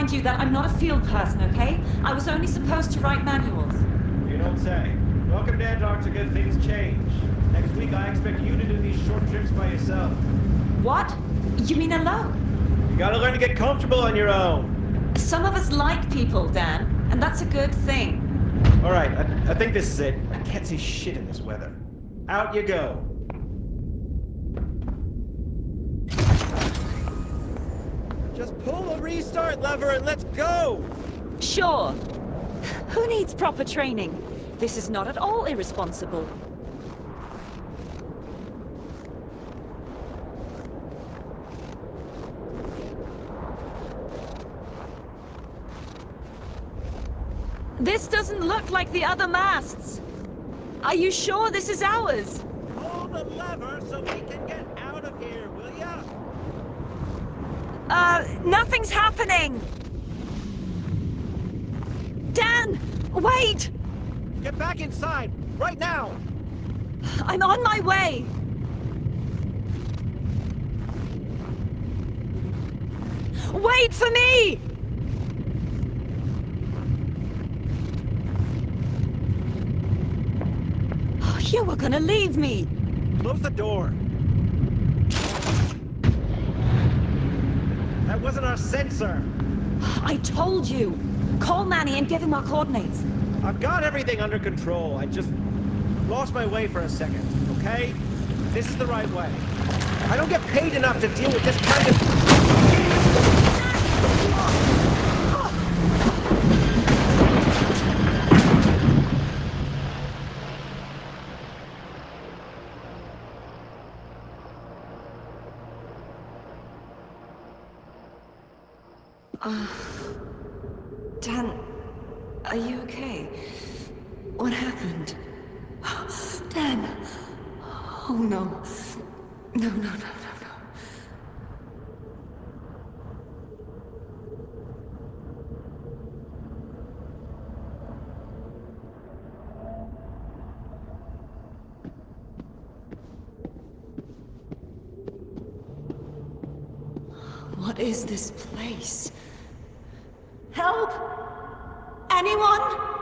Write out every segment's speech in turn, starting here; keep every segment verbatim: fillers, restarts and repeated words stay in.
remind you that I'm not a field person, okay? I was only supposed to write manuals. You don't say. Welcome to Antarctica, things change. Next week I expect you to do these short trips by yourself. What? You mean alone? You gotta learn to get comfortable on your own. Some of us like people, Dan, and that's a good thing. Alright, I, I think this is it. I can't see shit in this weather. Out you go. Just pull the restart lever and let's go! Sure. Who needs proper training? This is not at all irresponsible. This doesn't look like the other masts. Are you sure this is ours? Pull the lever so we can get out of here, will ya? Uh, nothing's happening! Dan! Wait! Get back inside! Right now! I'm on my way! Wait for me! Oh, you were gonna leave me! Close the door! That wasn't our sensor! I told you! Call Manny and give him our coordinates. I've got everything under control. I just lost my way for a second, okay? This is the right way. I don't get paid enough to deal with this kind of... Uh, Dan, are you okay? What happened? Dan! Oh no. No, no, no, no, no. What is this place? Help! Anyone?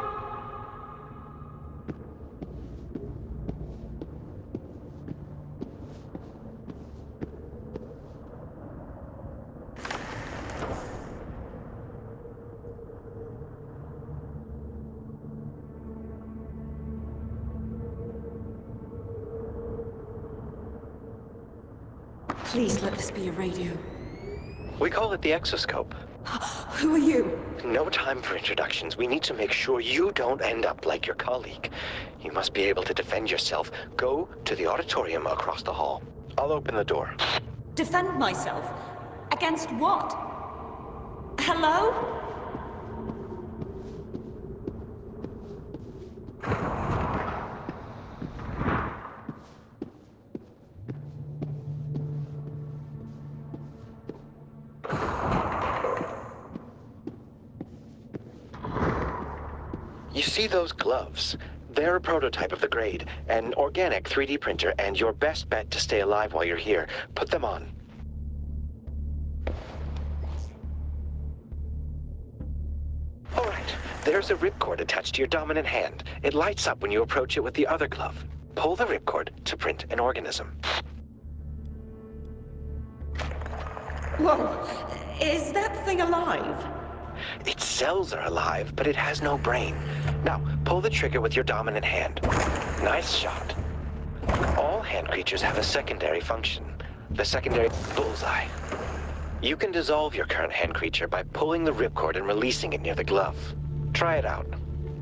Please let this be a radio. We call it the exoscope. Who are you? No time for introductions. We need to make sure you don't end up like your colleague. You must be able to defend yourself. Go to the auditorium across the hall. I'll open the door. Defend myself? Against what? Hello? You see those gloves? They're a prototype of the grade, an organic three D printer, and your best bet to stay alive while you're here. Put them on. All right, there's a ripcord attached to your dominant hand. It lights up when you approach it with the other glove. Pull the ripcord to print an organism. Whoa, is that thing alive? Its cells are alive, but it has no brain. Now, pull the trigger with your dominant hand. Nice shot. All hand creatures have a secondary function. The secondary bullseye. You can dissolve your current hand creature by pulling the ripcord and releasing it near the glove. Try it out.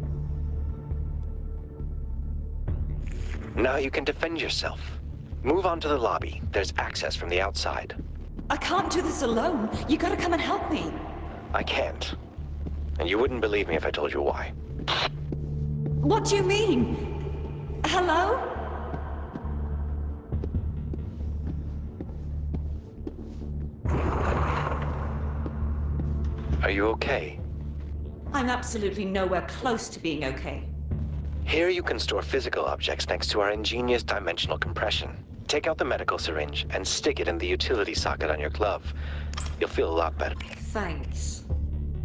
Now you can defend yourself. Move on to the lobby. There's access from the outside. I can't do this alone. You gotta come and help me. I can't. And you wouldn't believe me if I told you why. What do you mean? Hello? Are you okay? I'm absolutely nowhere close to being okay. Here you can store physical objects thanks to our ingenious dimensional compression. Take out the medical syringe and stick it in the utility socket on your glove. You'll feel a lot better. Thanks.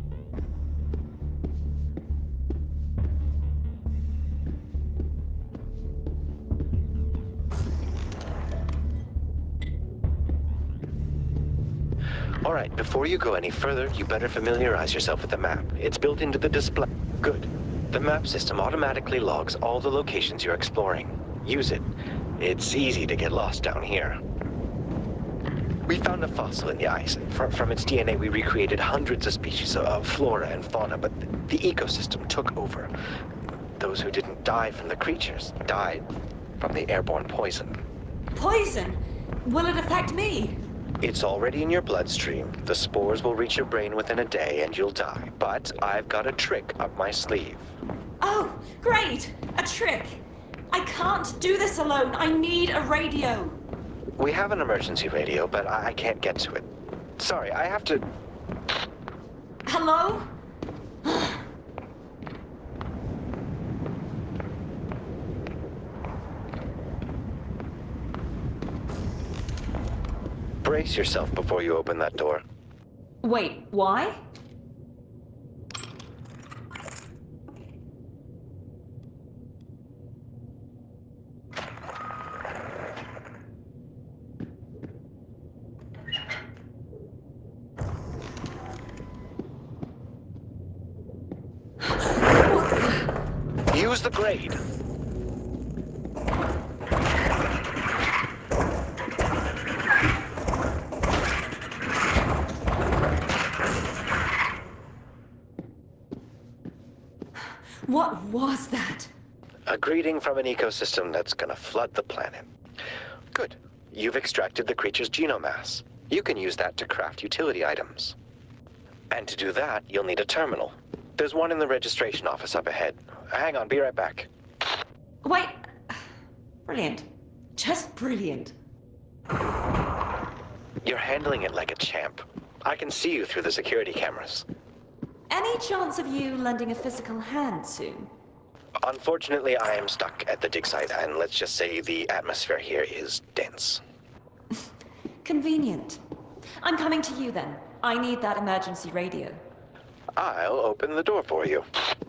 All right, before you go any further, you better familiarize yourself with the map. It's built into the display. Good. The map system automatically logs all the locations you're exploring. Use it. It's easy to get lost down here. We found a fossil in the ice. From, from its D N A, we recreated hundreds of species of flora and fauna, but the, the ecosystem took over. Those who didn't die from the creatures died from the airborne poison. Poison? Will it affect me? It's already in your bloodstream. The spores will reach your brain within a day and you'll die. But I've got a trick up my sleeve. Oh, great! A trick! I can't do this alone. I need a radio. We have an emergency radio, but I, I can't get to it. Sorry, I have to... Hello? Brace yourself before you open that door. Wait, why? Use the grade. What was that? A greeting from an ecosystem that's gonna flood the planet. Good. You've extracted the creature's genomass. You can use that to craft utility items. And to do that, you'll need a terminal. There's one in the registration office up ahead. Hang on, be right back. Wait. Brilliant. Just brilliant. You're handling it like a champ. I can see you through the security cameras. Any chance of you lending a physical hand soon? Unfortunately, I am stuck at the dig site, and let's just say the atmosphere here is dense. Convenient. I'm coming to you then. I need that emergency radio. I'll open the door for you.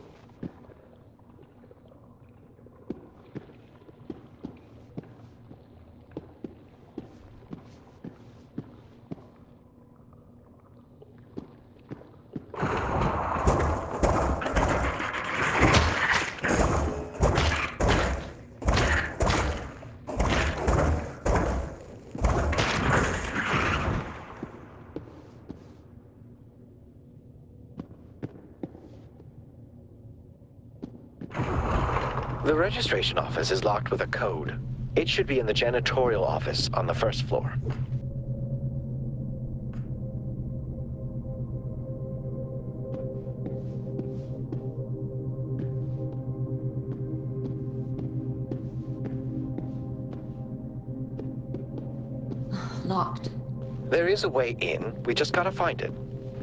The registration office is locked with a code. It should be in the janitorial office on the first floor. Locked. There is a way in. We just gotta find it.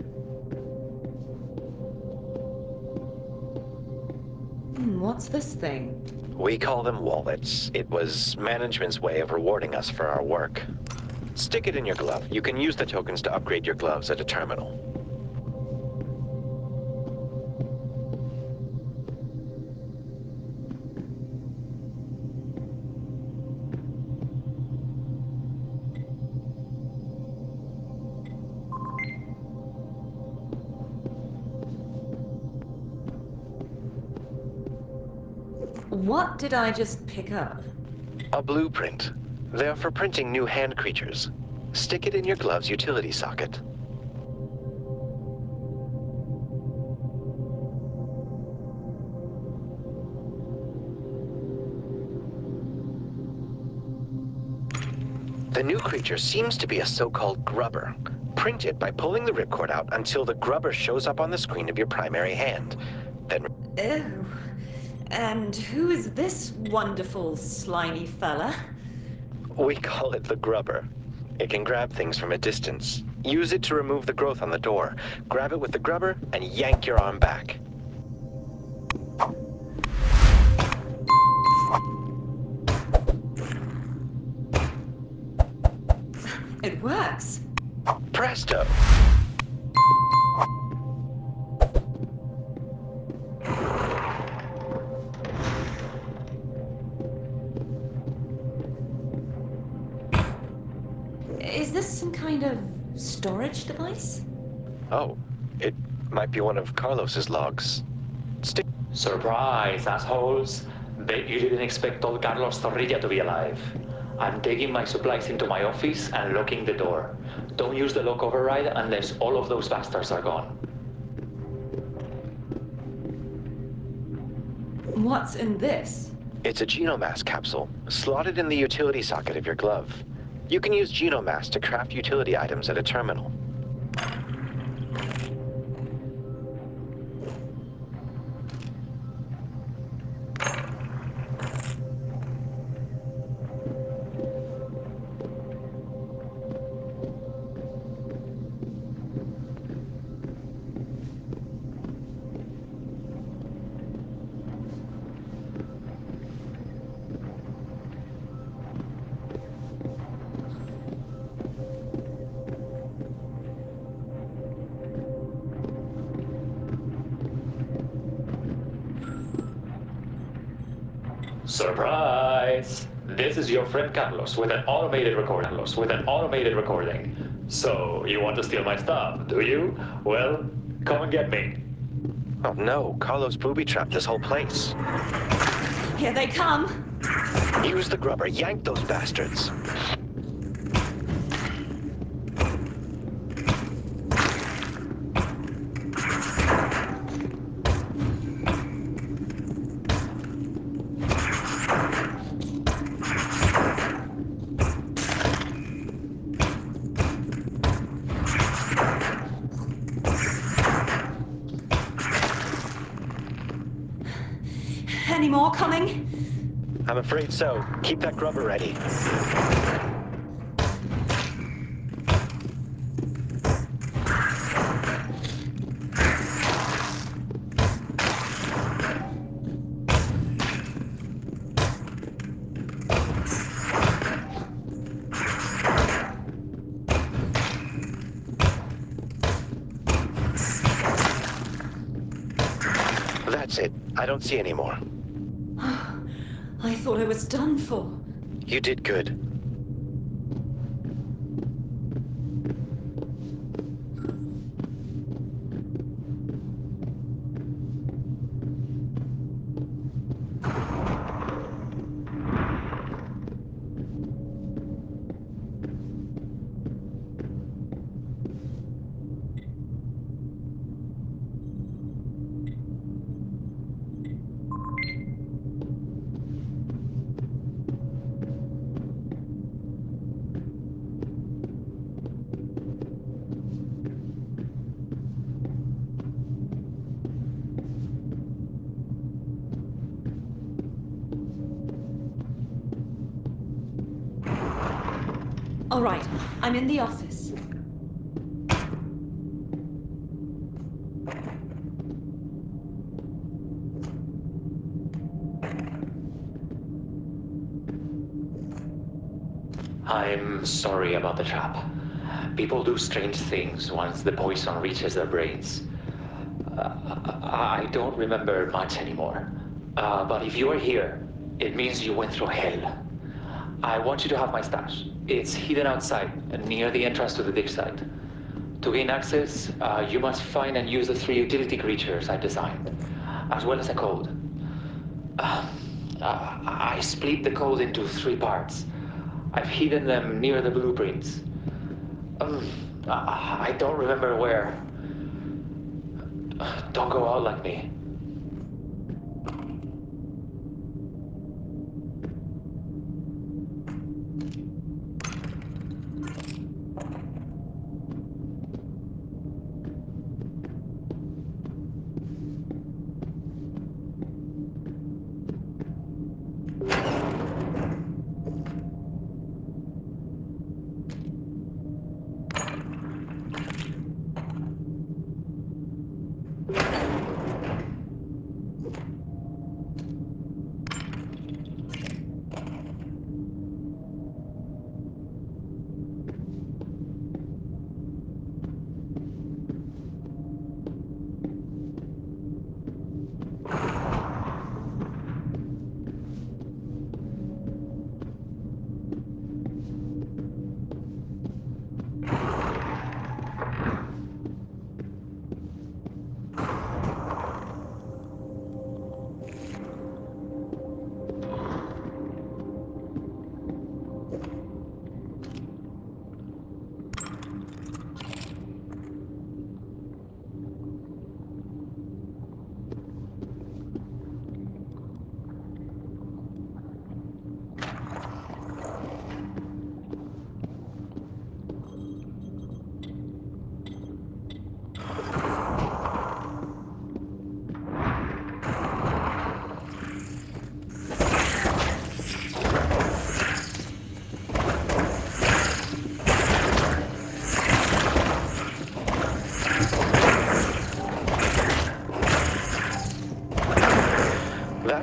What's this thing? We call them wallets. It was management's way of rewarding us for our work. Stick it in your glove. You can use the tokens to upgrade your gloves at a terminal. What did I just pick up? A blueprint. They're for printing new hand creatures. Stick it in your glove's utility socket. The new creature seems to be a so-called grubber. Print it by pulling the ripcord out until the grubber shows up on the screen of your primary hand. Then... Ew. And who is this wonderful, slimy fella? We call it the grubber. It can grab things from a distance. Use it to remove the growth on the door. Grab it with the grubber and yank your arm back. It works. Presto! Is this some kind of storage device? Oh, it might be one of Carlos's logs. Stick. Surprise, assholes! Bet you didn't expect old Carlos Zorrilla to be alive. I'm taking my supplies into my office and locking the door. Don't use the lock override unless all of those bastards are gone. What's in this? It's a genomass capsule, slotted in the utility socket of your glove. You can use genomass to craft utility items at a terminal. Surprise! This is your friend Carlos with an automated recording. Carlos with an automated recording. So, you want to steal my stuff, do you? Well, come and get me. Oh no, Carlos booby-trapped this whole place. Here they come! Use the grubber, yank those bastards. Any more coming? I'm afraid so. Keep that grubber ready. That's it. I don't see any more. I thought I was done for. You did good. All right, I'm in the office. I'm sorry about the trap. People do strange things once the poison reaches their brains. Uh, I don't remember much anymore. Uh, but if you are here, it means you went through hell. I want you to have my stash. It's hidden outside, near the entrance to the dig site. To gain access, uh, you must find and use the three utility creatures I designed, as well as a code. Uh, uh, I split the code into three parts. I've hidden them near the blueprints. Um, I don't remember where. Don't go out like me.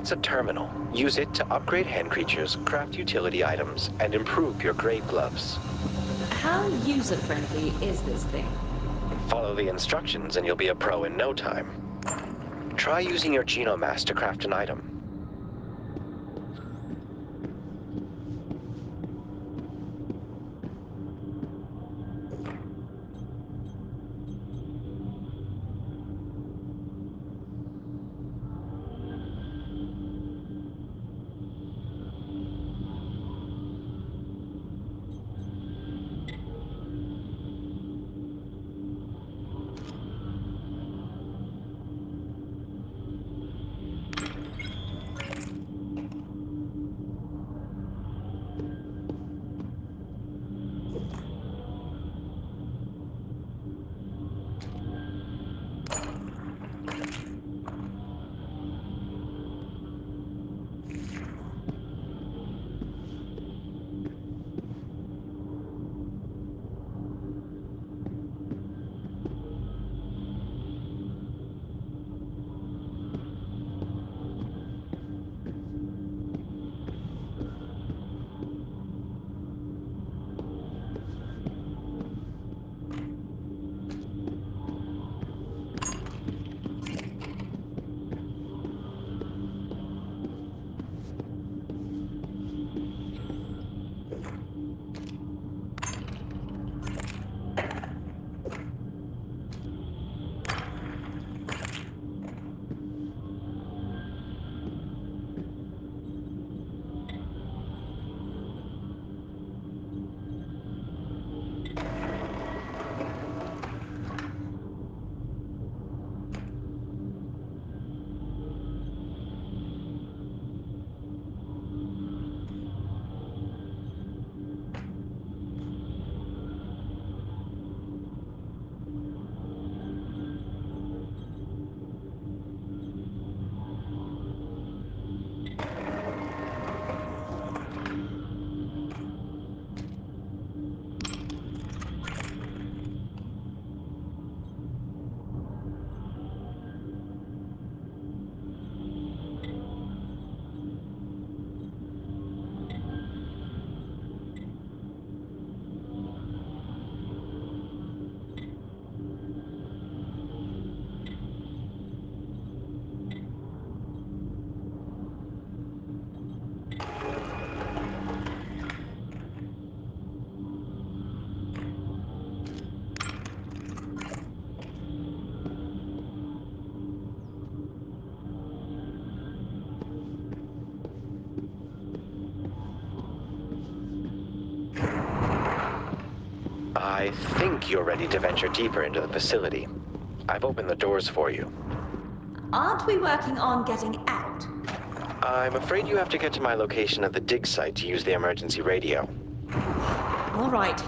That's a terminal. Use it to upgrade hand creatures, craft utility items, and improve your grave gloves. How user-friendly is this thing? Follow the instructions and you'll be a pro in no time. Try using your genomass to craft an item. I think you're ready to venture deeper into the facility. I've opened the doors for you. Aren't we working on getting out? I'm afraid you have to get to my location at the dig site to use the emergency radio. All right.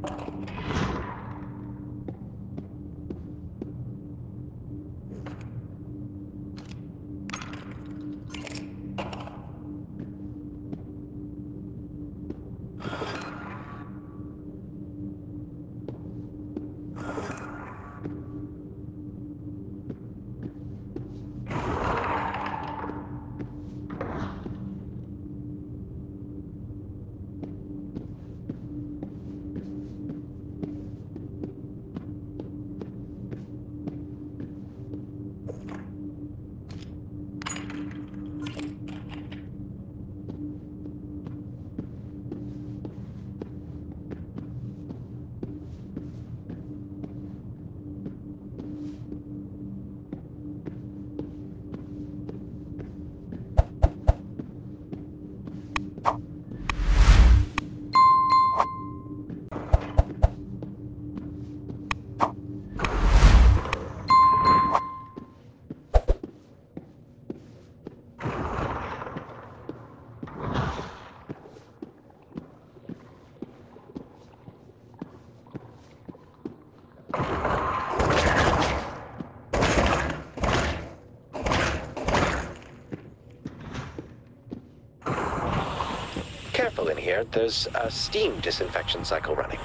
Careful in here, there's a steam disinfection cycle running.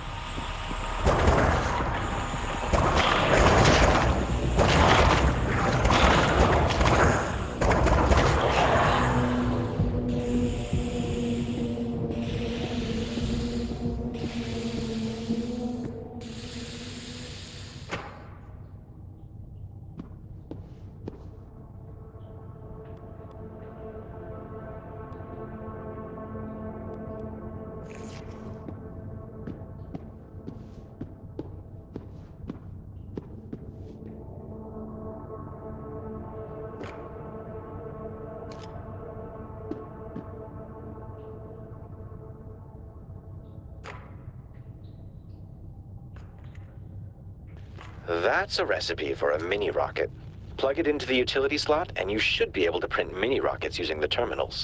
That's a recipe for a mini rocket. Plug it into the utility slot, and you should be able to print mini rockets using the terminals.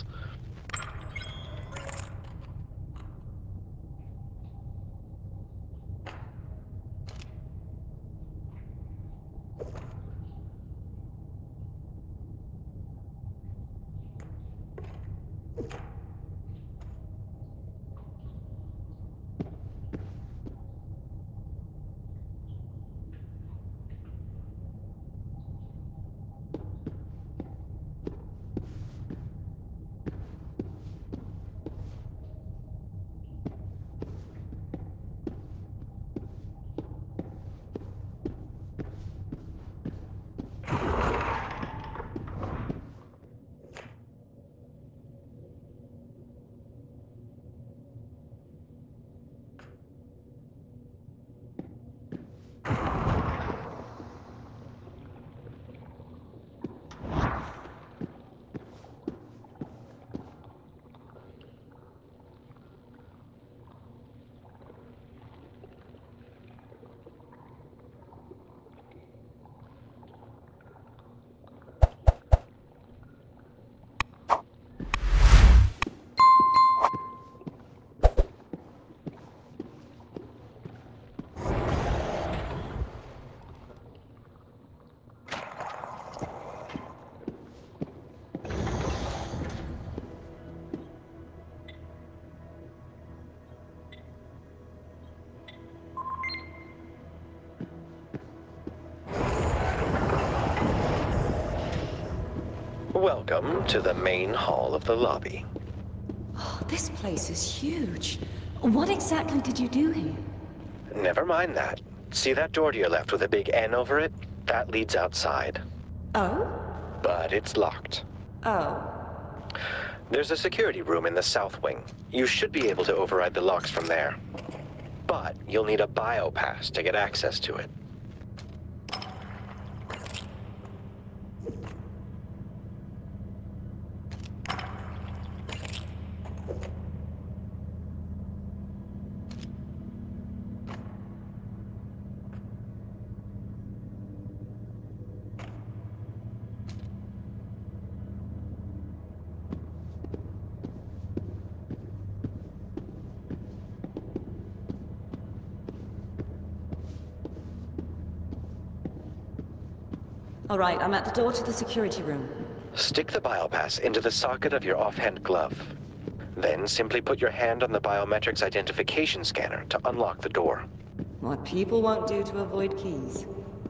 Welcome to the main hall of the lobby. Oh, this place is huge. What exactly did you do here? Never mind that. See that door to your left with a big N over it? That leads outside. Oh? But it's locked. Oh. There's a security room in the south wing. You should be able to override the locks from there. But you'll need a biopass to get access to it. All right, I'm at the door to the security room. Stick the biopass into the socket of your offhand glove. Then simply put your hand on the biometrics identification scanner to unlock the door. What people won't do to avoid keys.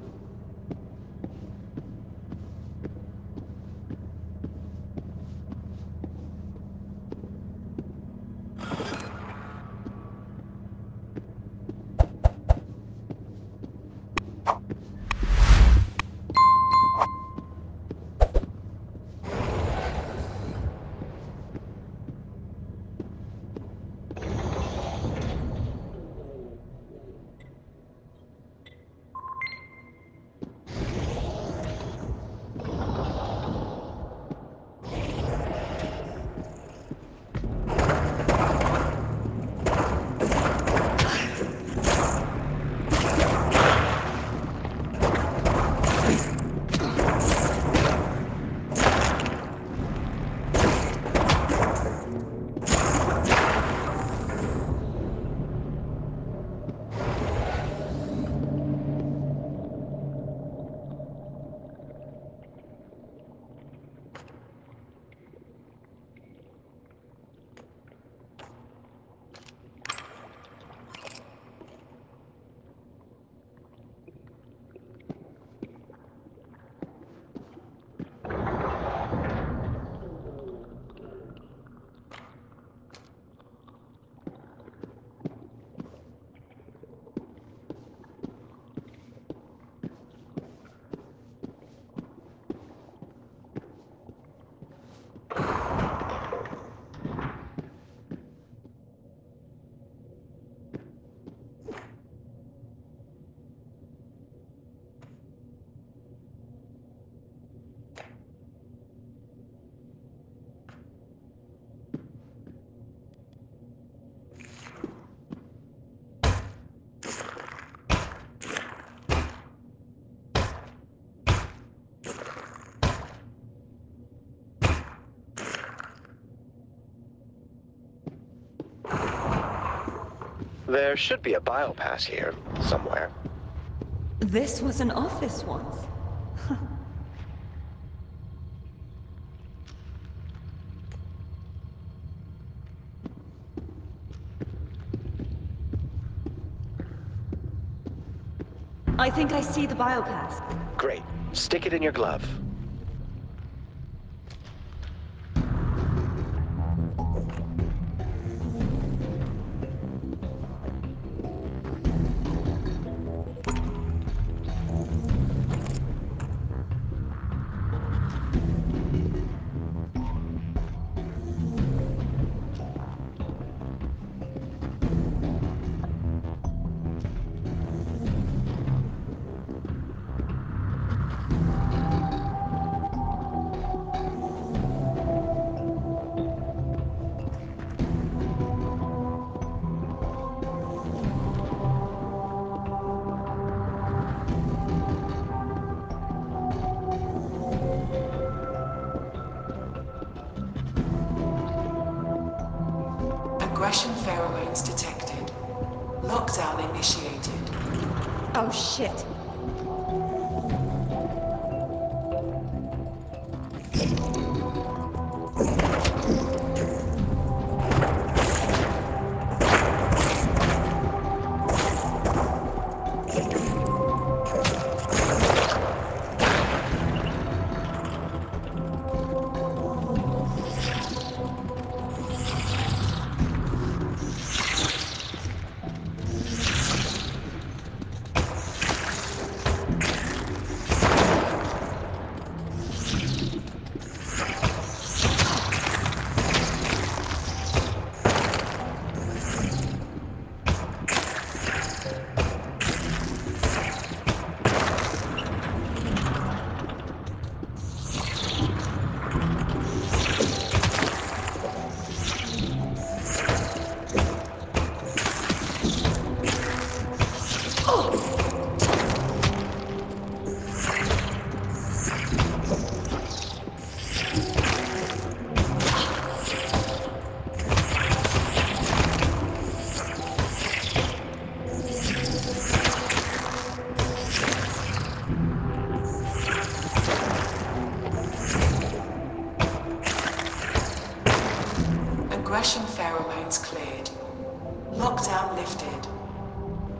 There should be a biopass here, somewhere. This was an office once. I think I see the biopass. Great. Stick it in your glove. Aggression pheromones detected. Lockdown initiated. Oh shit.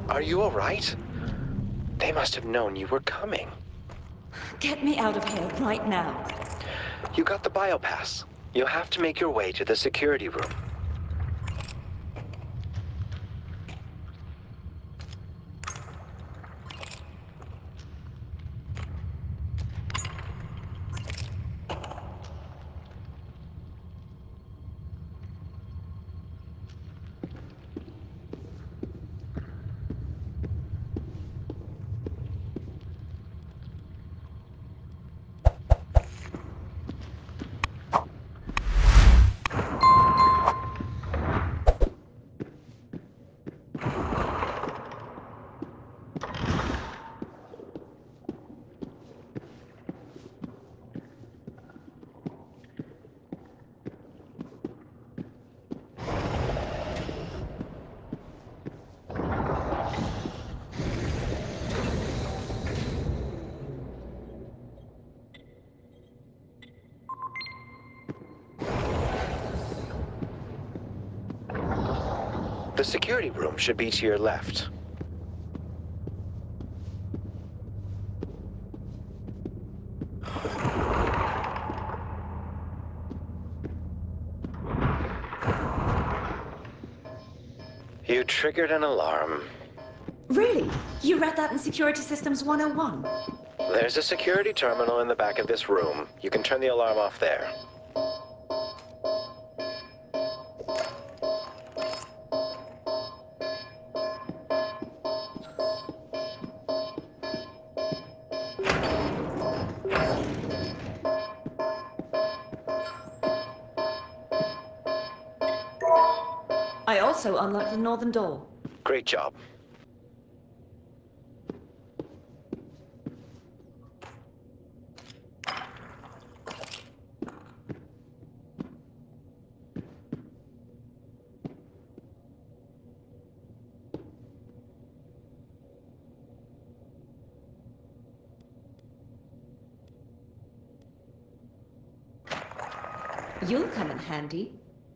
Are you all right? They must have known you were coming. Get me out of here right now. You got the biopass. You'll have to make your way to the security room. The security room should be to your left. You triggered an alarm. Really? You read that in Security Systems one oh one? There's a security terminal in the back of this room. You can turn the alarm off there. I also unlocked the northern door. Great job. You'll come in handy.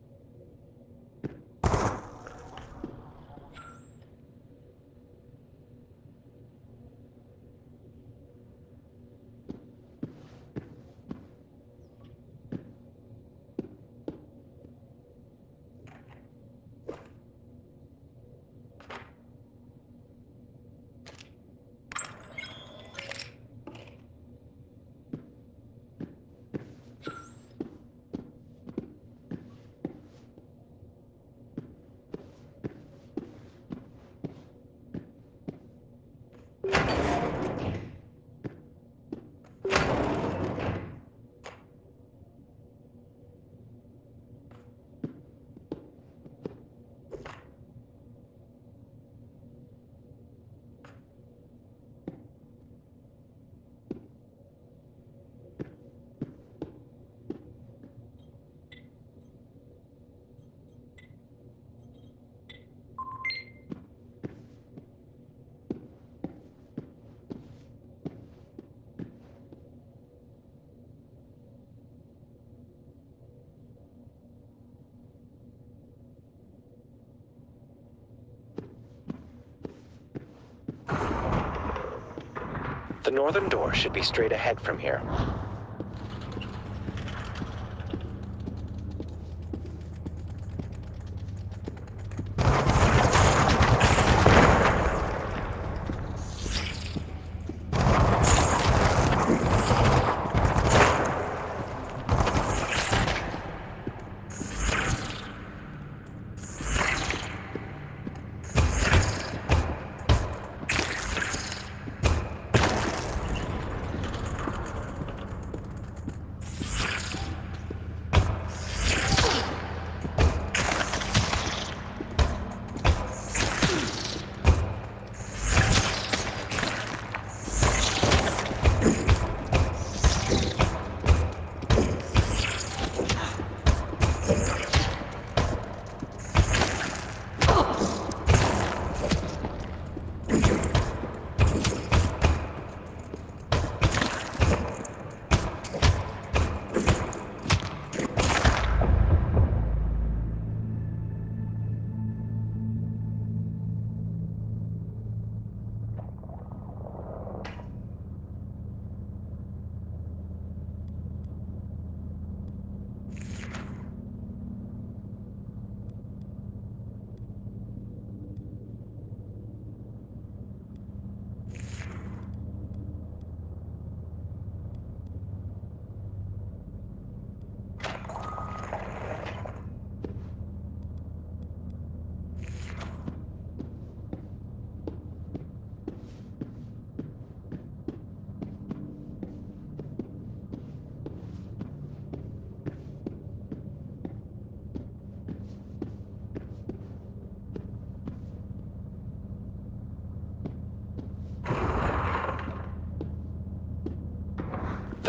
The northern door should be straight ahead from here.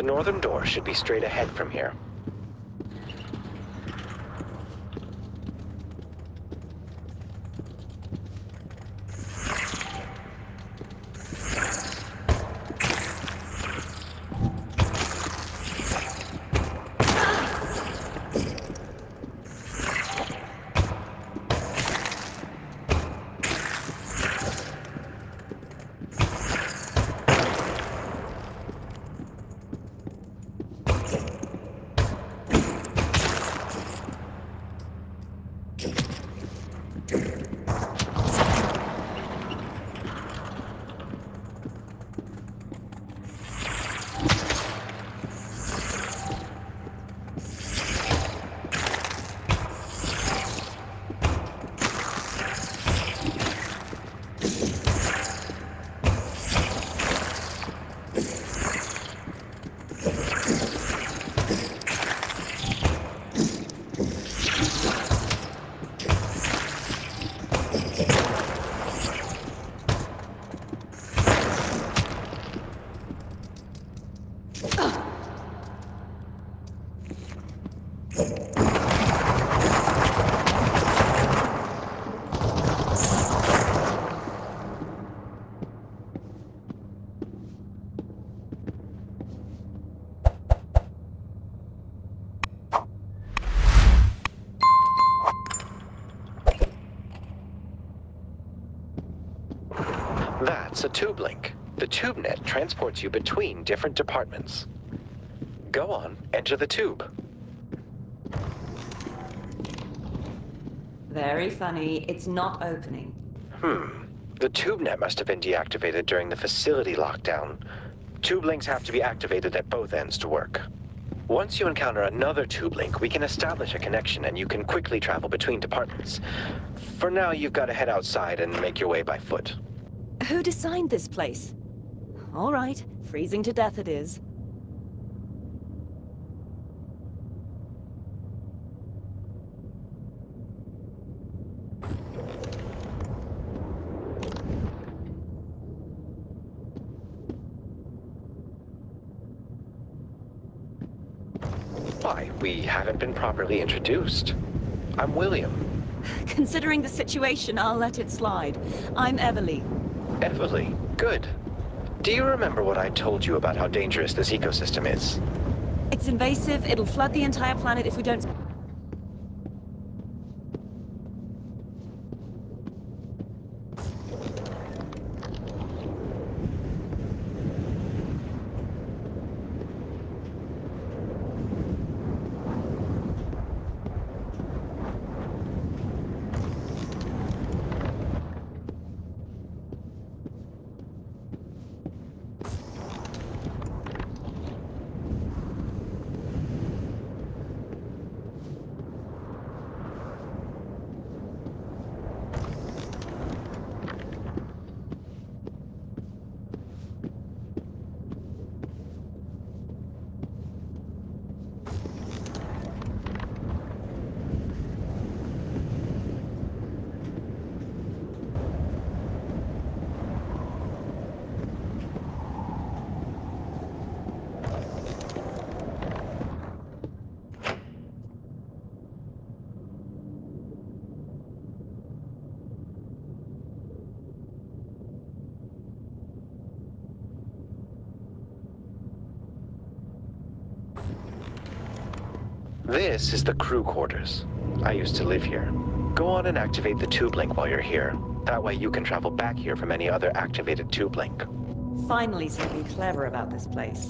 The northern door should be straight ahead from here. That's a tube link. The tube net transports you between different departments. Go on, enter the tube. Very funny. It's not opening. Hmm. The tube net must have been deactivated during the facility lockdown. Tube links have to be activated at both ends to work. Once you encounter another tube link, we can establish a connection and you can quickly travel between departments. For now, you've got to head outside and make your way by foot. Who designed this place? All right, freezing to death it is. Why, we haven't been properly introduced. I'm William. Considering the situation, I'll let it slide. I'm Everly. Everly, good. Do you remember what I told you about how dangerous this ecosystem is? It's invasive, it'll flood the entire planet if we don't... This is the crew quarters. I used to live here. Go on and activate the tube link while you're here. That way you can travel back here from any other activated tube link. Finally something clever about this place.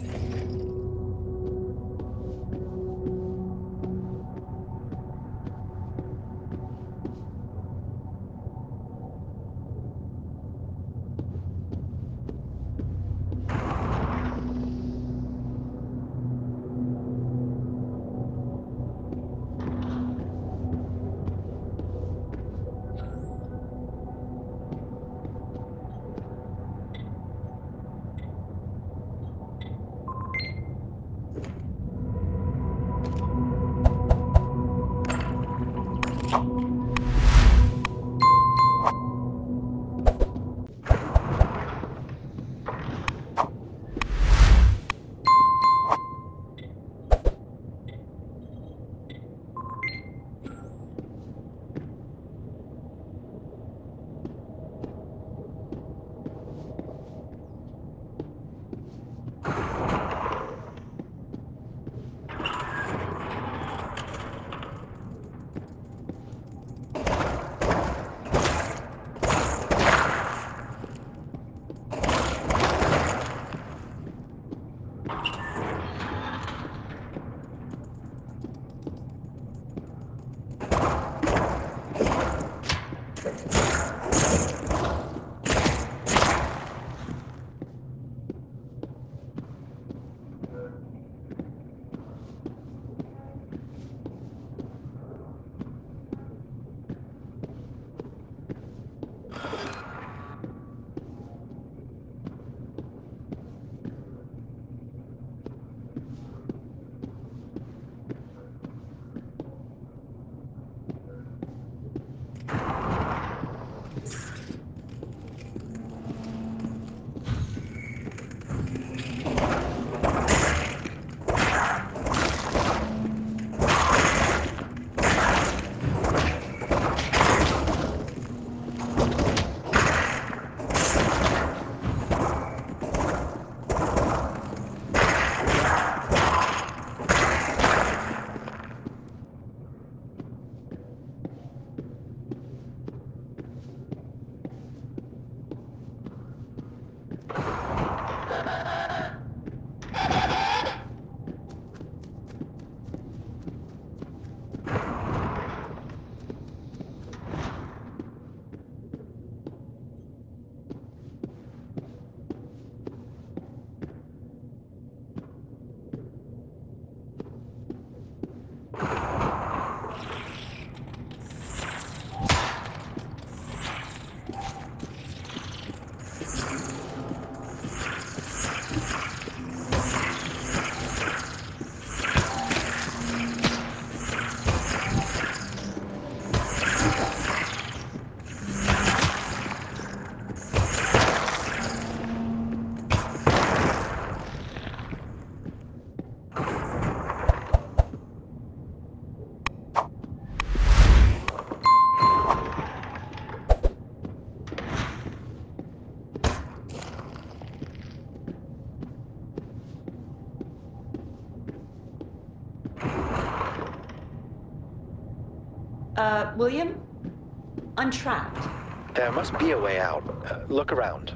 Uh, William? I'm trapped. There must be a way out. Uh, look around.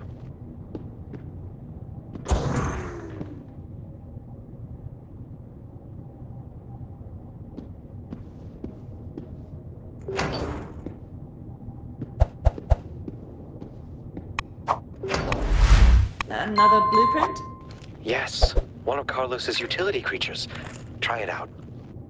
Another blueprint? Yes, one of Carlos's utility creatures. Try it out.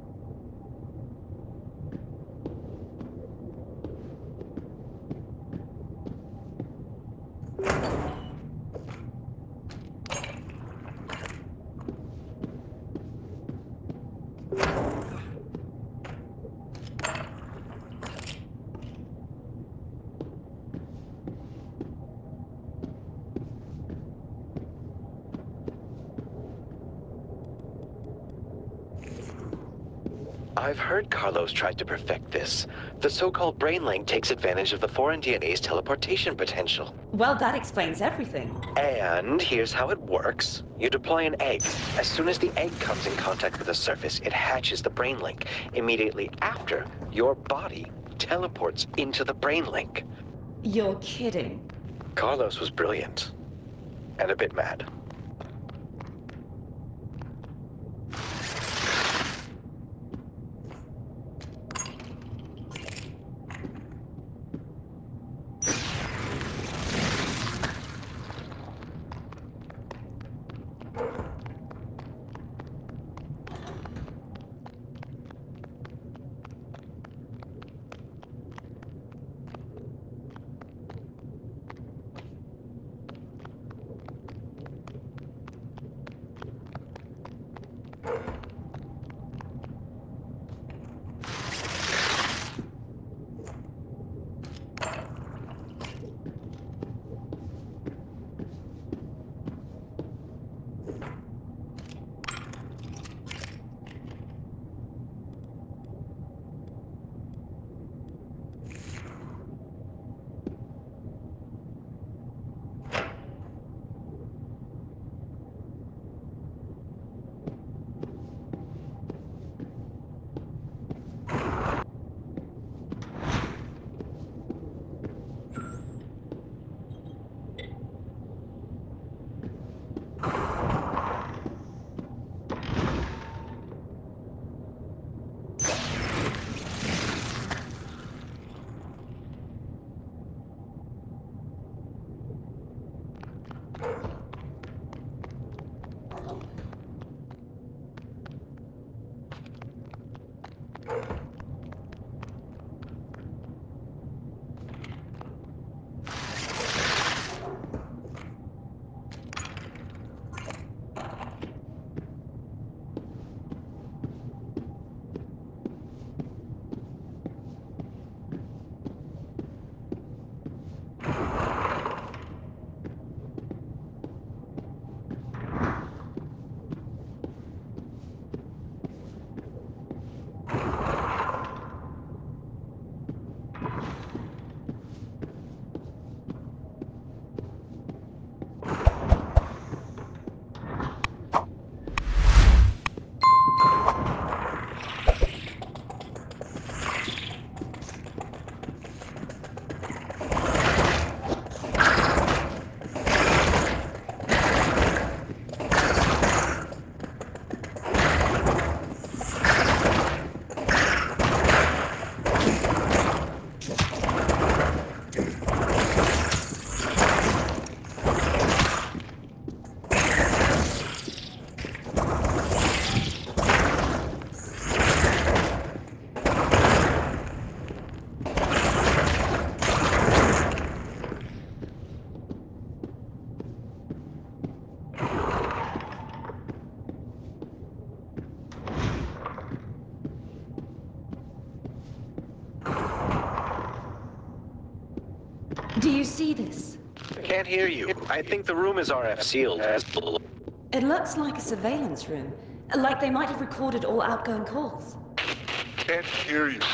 I've heard Carlos tried to perfect this. The so-called brain link takes advantage of the foreign D N A's teleportation potential. Well, that explains everything. And here's how it works. You deploy an egg. As soon as the egg comes in contact with the surface, it hatches the brain link. Immediately after, your body teleports into the brain link. You're kidding. Carlos was brilliant. And a bit mad. Do you see this? I can't hear you. I think the room is R F sealed. It looks like a surveillance room. Like they might have recorded all outgoing calls. Can't hear you.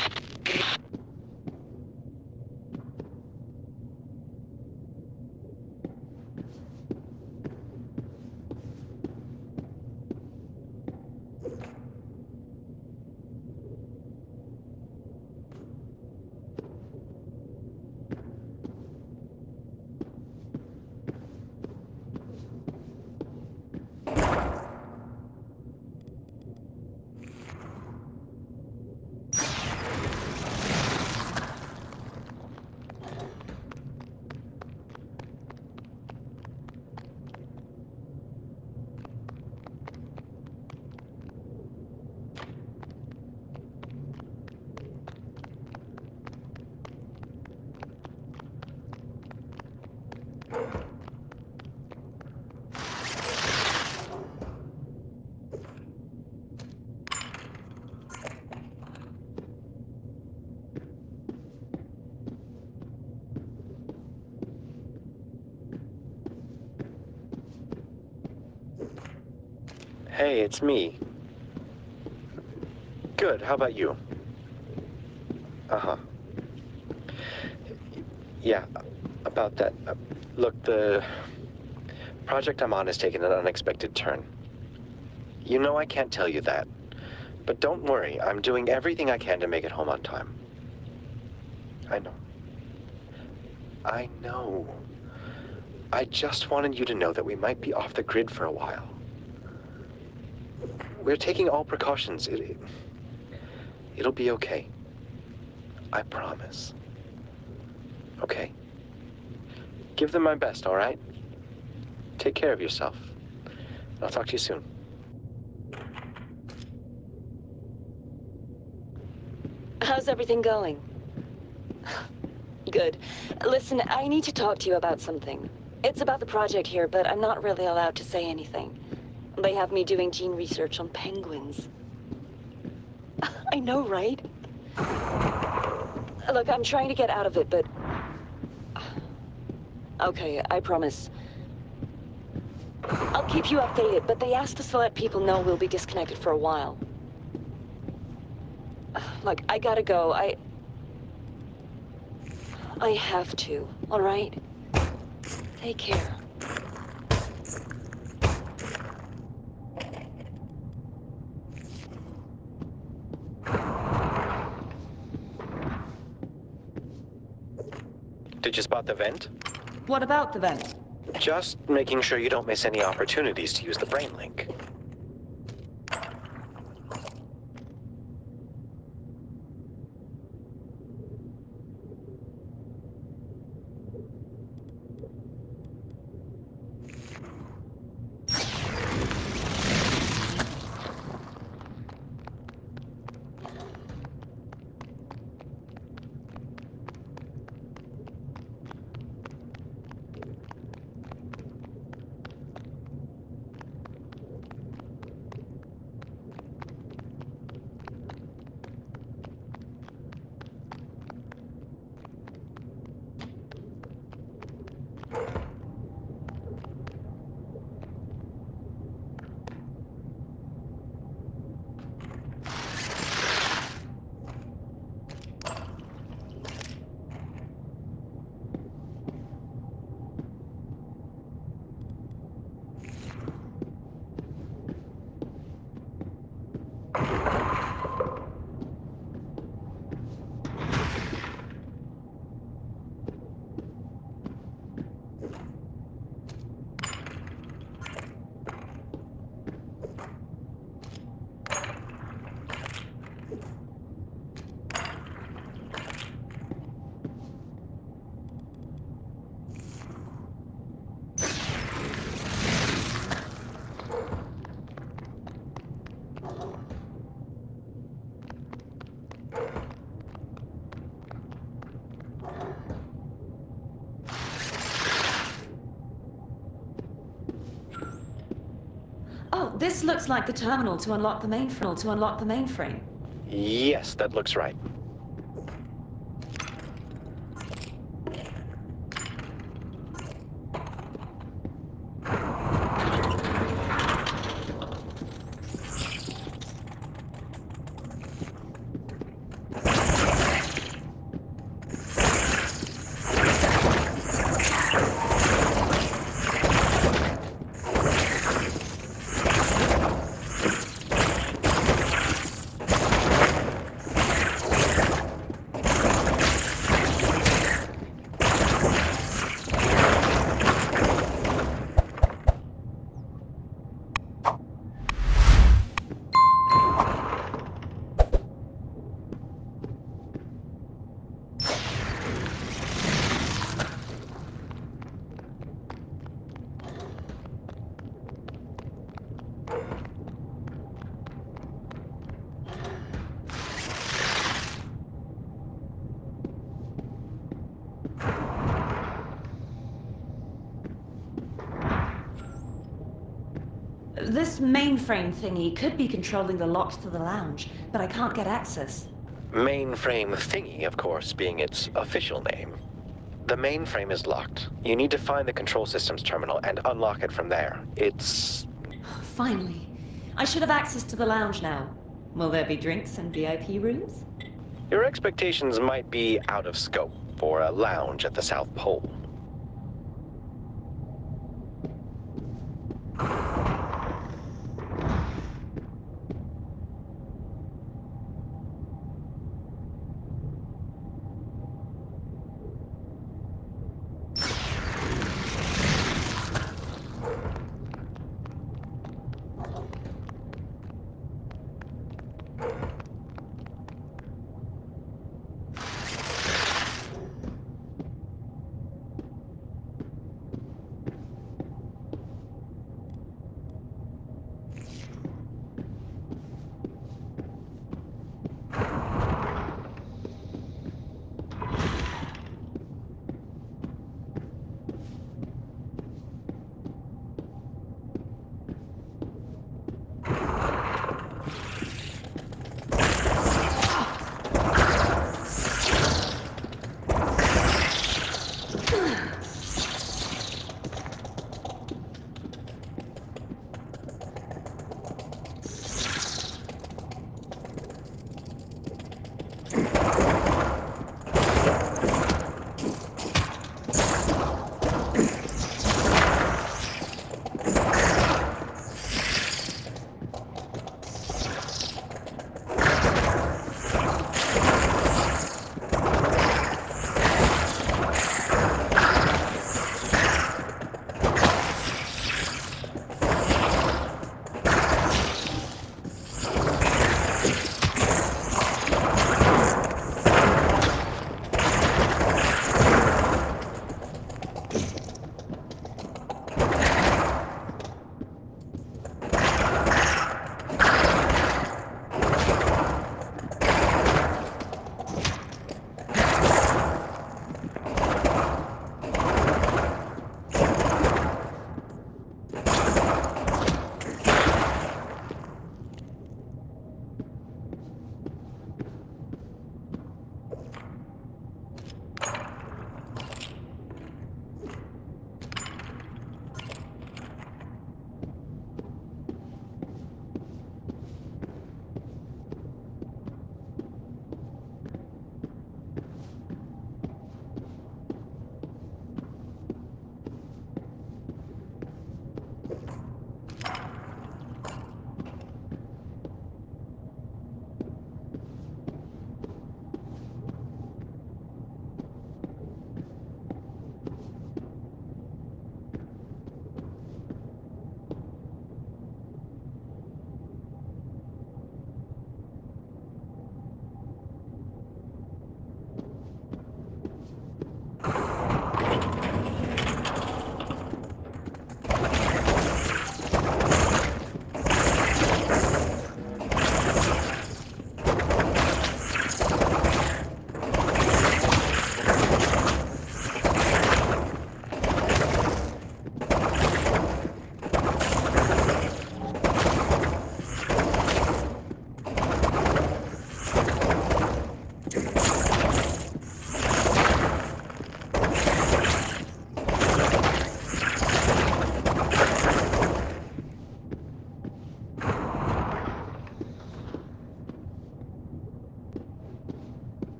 Hey, it's me. Good, how about you? Uh-huh. Yeah, about that. Uh, look, the project I'm on has taken an unexpected turn. You know I can't tell you that. But don't worry, I'm doing everything I can to make it home on time. I know. I know. I just wanted you to know that we might be off the grid for a while. We're taking all precautions. It, it, it'll be okay. I promise. Okay? Give them my best, all right? Take care of yourself. I'll talk to you soon. How's everything going? Good. Listen, I need to talk to you about something. It's about the project here, but I'm not really allowed to say anything. They have me doing gene research on penguins. I know, right? Look, I'm trying to get out of it, but... Okay, I promise. I'll keep you updated, but they asked us to let people know we'll be disconnected for a while. Look, I gotta go. I... I have to, all right? Take care. Did you spot the vent? What about the vent? Just making sure you don't miss any opportunities to use the brain link. This looks like the terminal to unlock the mainframe. To unlock the mainframe. Yes, that looks right. This mainframe thingy could be controlling the locks to the lounge, but I can't get access. Mainframe thingy, of course, being its official name. The mainframe is locked. You need to find the control systems terminal and unlock it from there. It's... Finally. I should have access to the lounge now. Will there be drinks and V I P rooms? Your expectations might be out of scope for a lounge at the South Pole.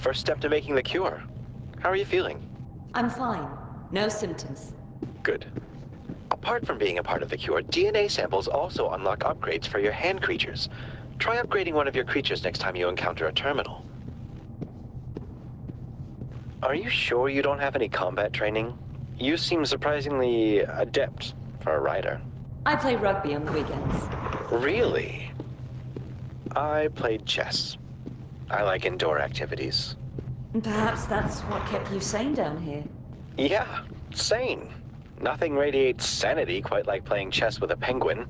First step to making the cure. How are you feeling? I'm fine. No symptoms. Good. Apart from being a part of the cure, D N A samples also unlock upgrades for your hand creatures. Try upgrading one of your creatures next time you encounter a terminal. Are you sure you don't have any combat training? You seem surprisingly adept for a rider. I play rugby on the weekends. Really? I played chess. I like indoor activities. Perhaps that's what kept you sane down here. Yeah, sane. Nothing radiates sanity quite like playing chess with a penguin.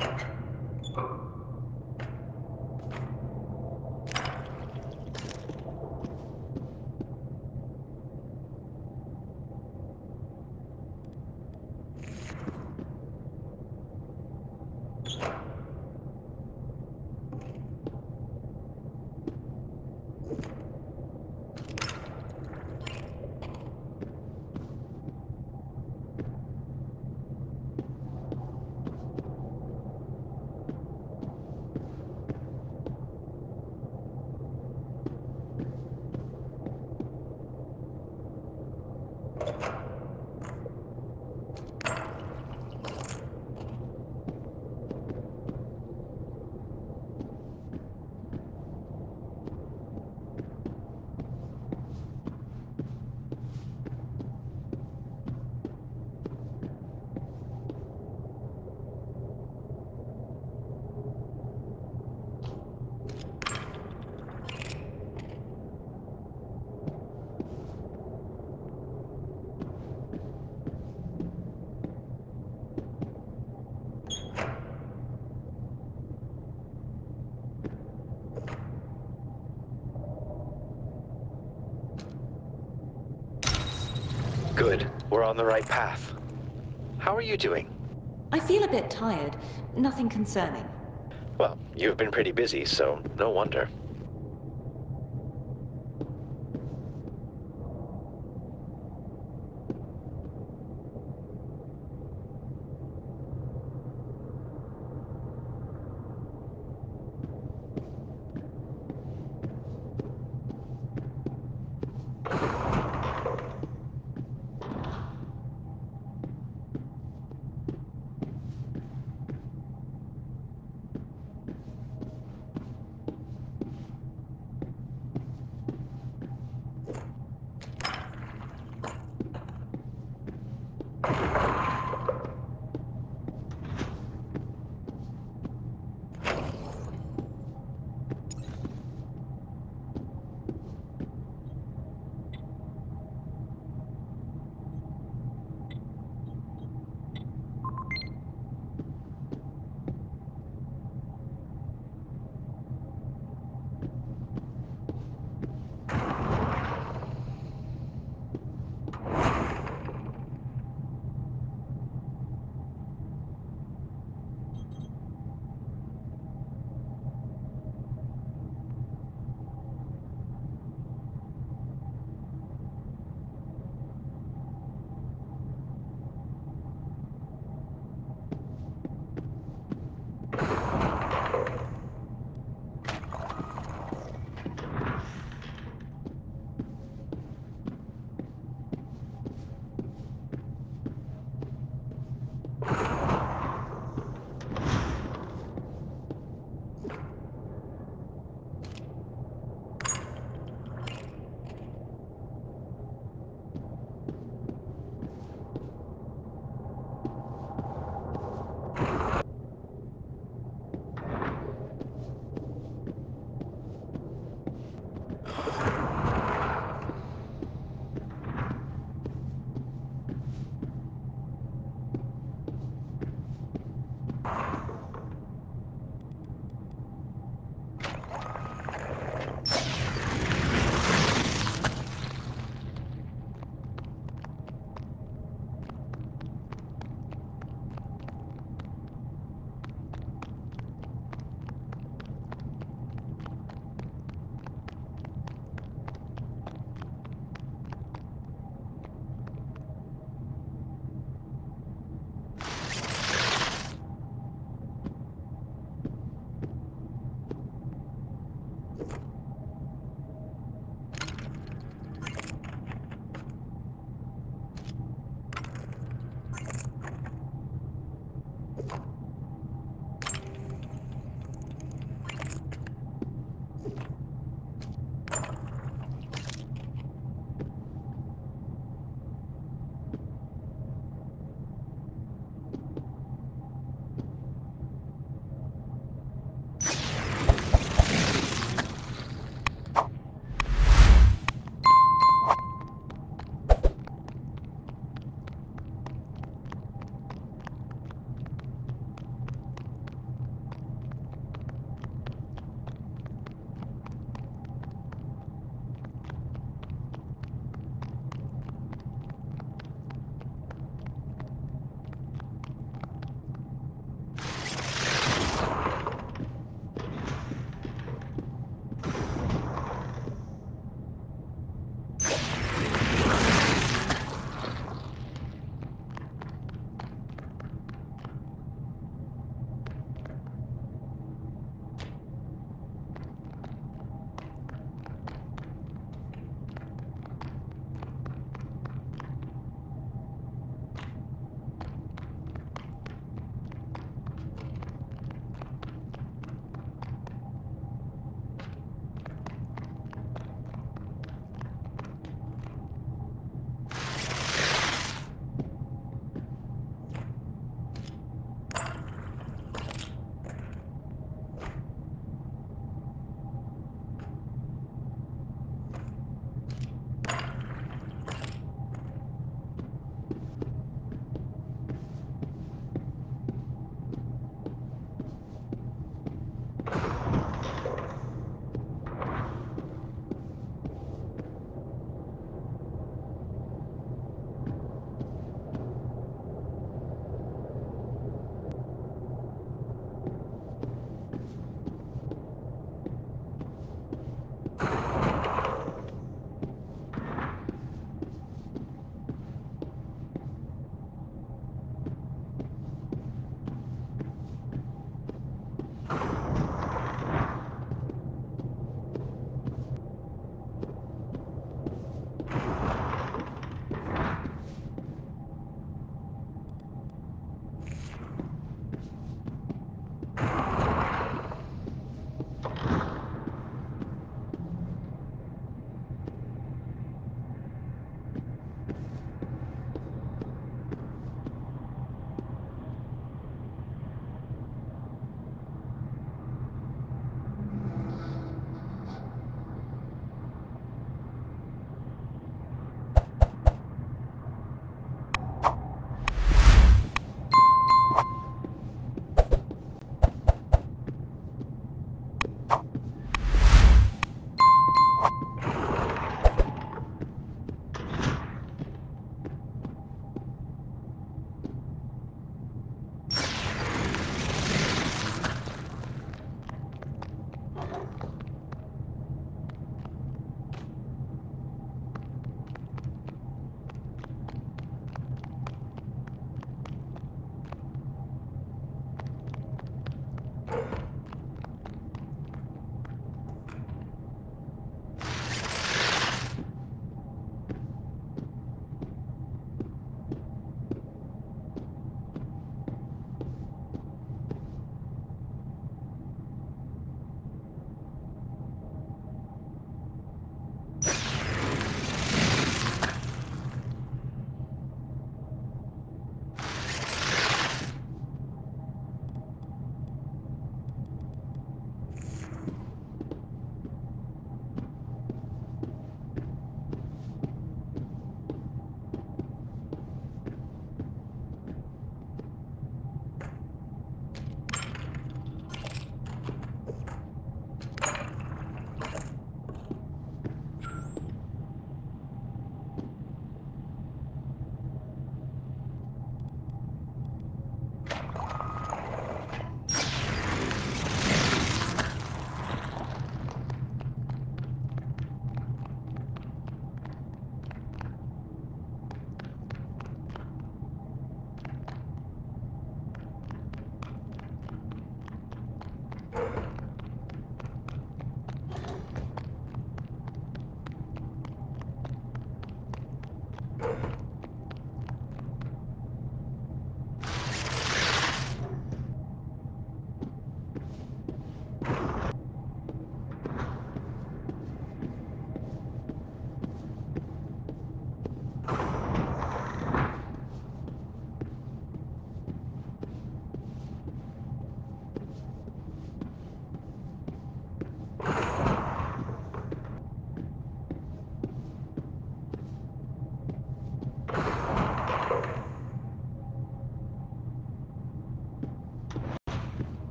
Good. We're on the right path. How are you doing? I feel a bit tired. Nothing concerning. Well, you've been pretty busy, so no wonder.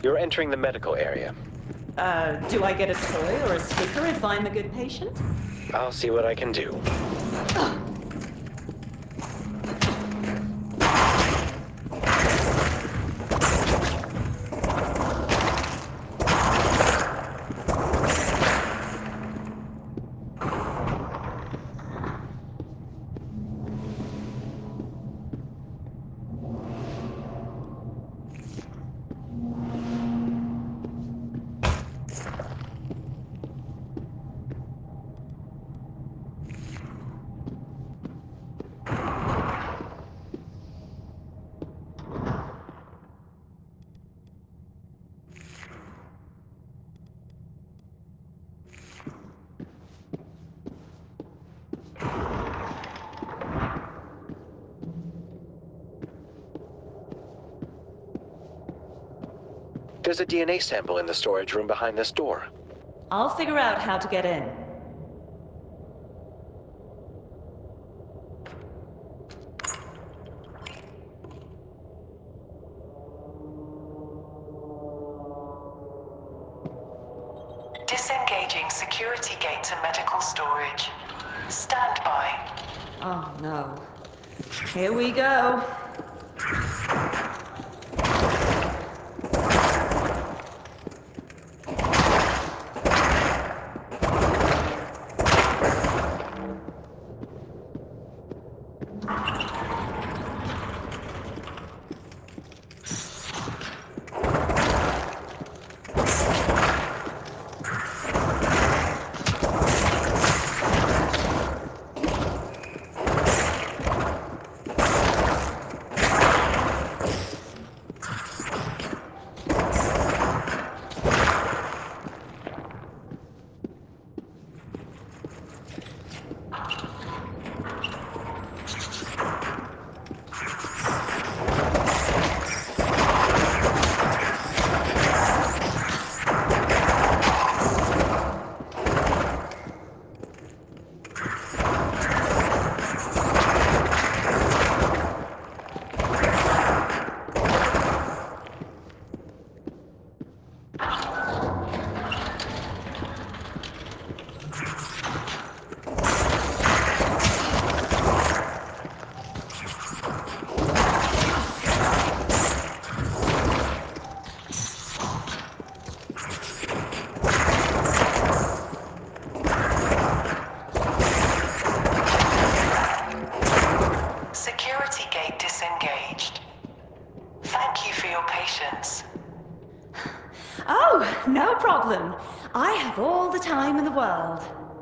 You're entering the medical area. Uh, do I get a toy or a sticker if I'm a good patient? I'll see what I can do. There's a D N A sample in the storage room behind this door. I'll figure out how to get in. Disengaging security gate to medical storage. Stand by. Oh no. Here we go. Oh, no problem. I have all the time in the world.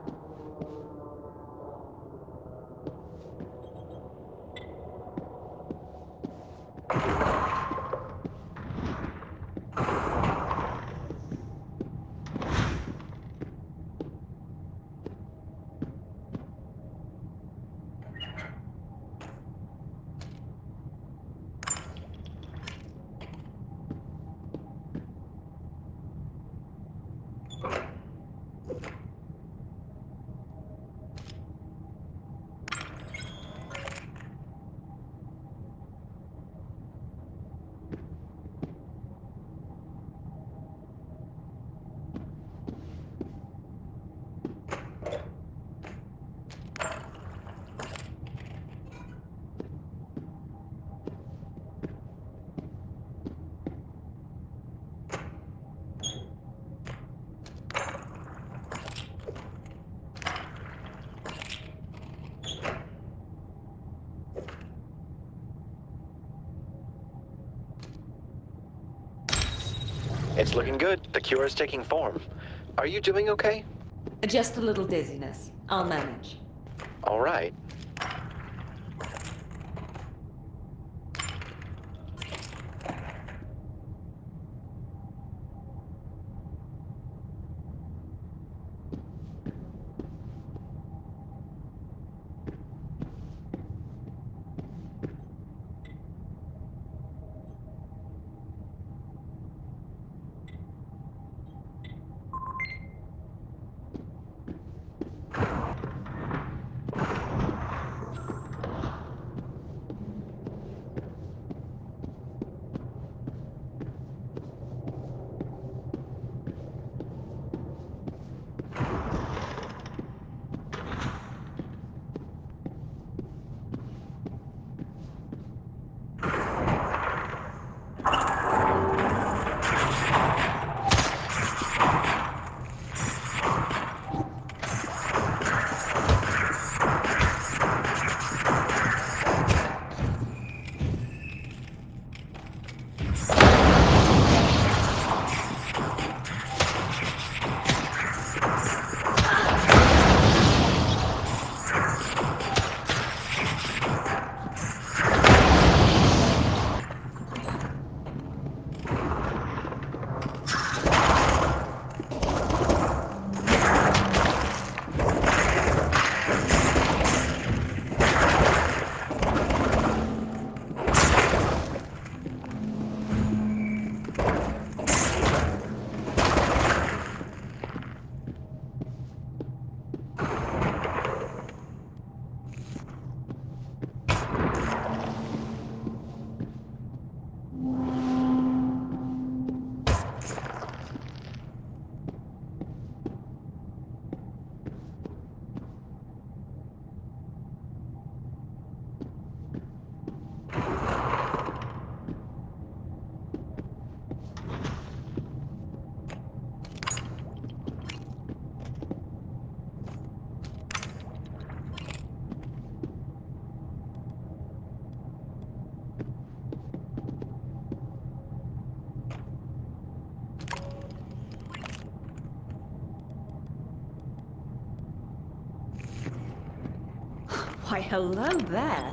It's looking good. The cure is taking form. Are you doing okay? Just a little dizziness. I'll manage. All right. Why, hello there.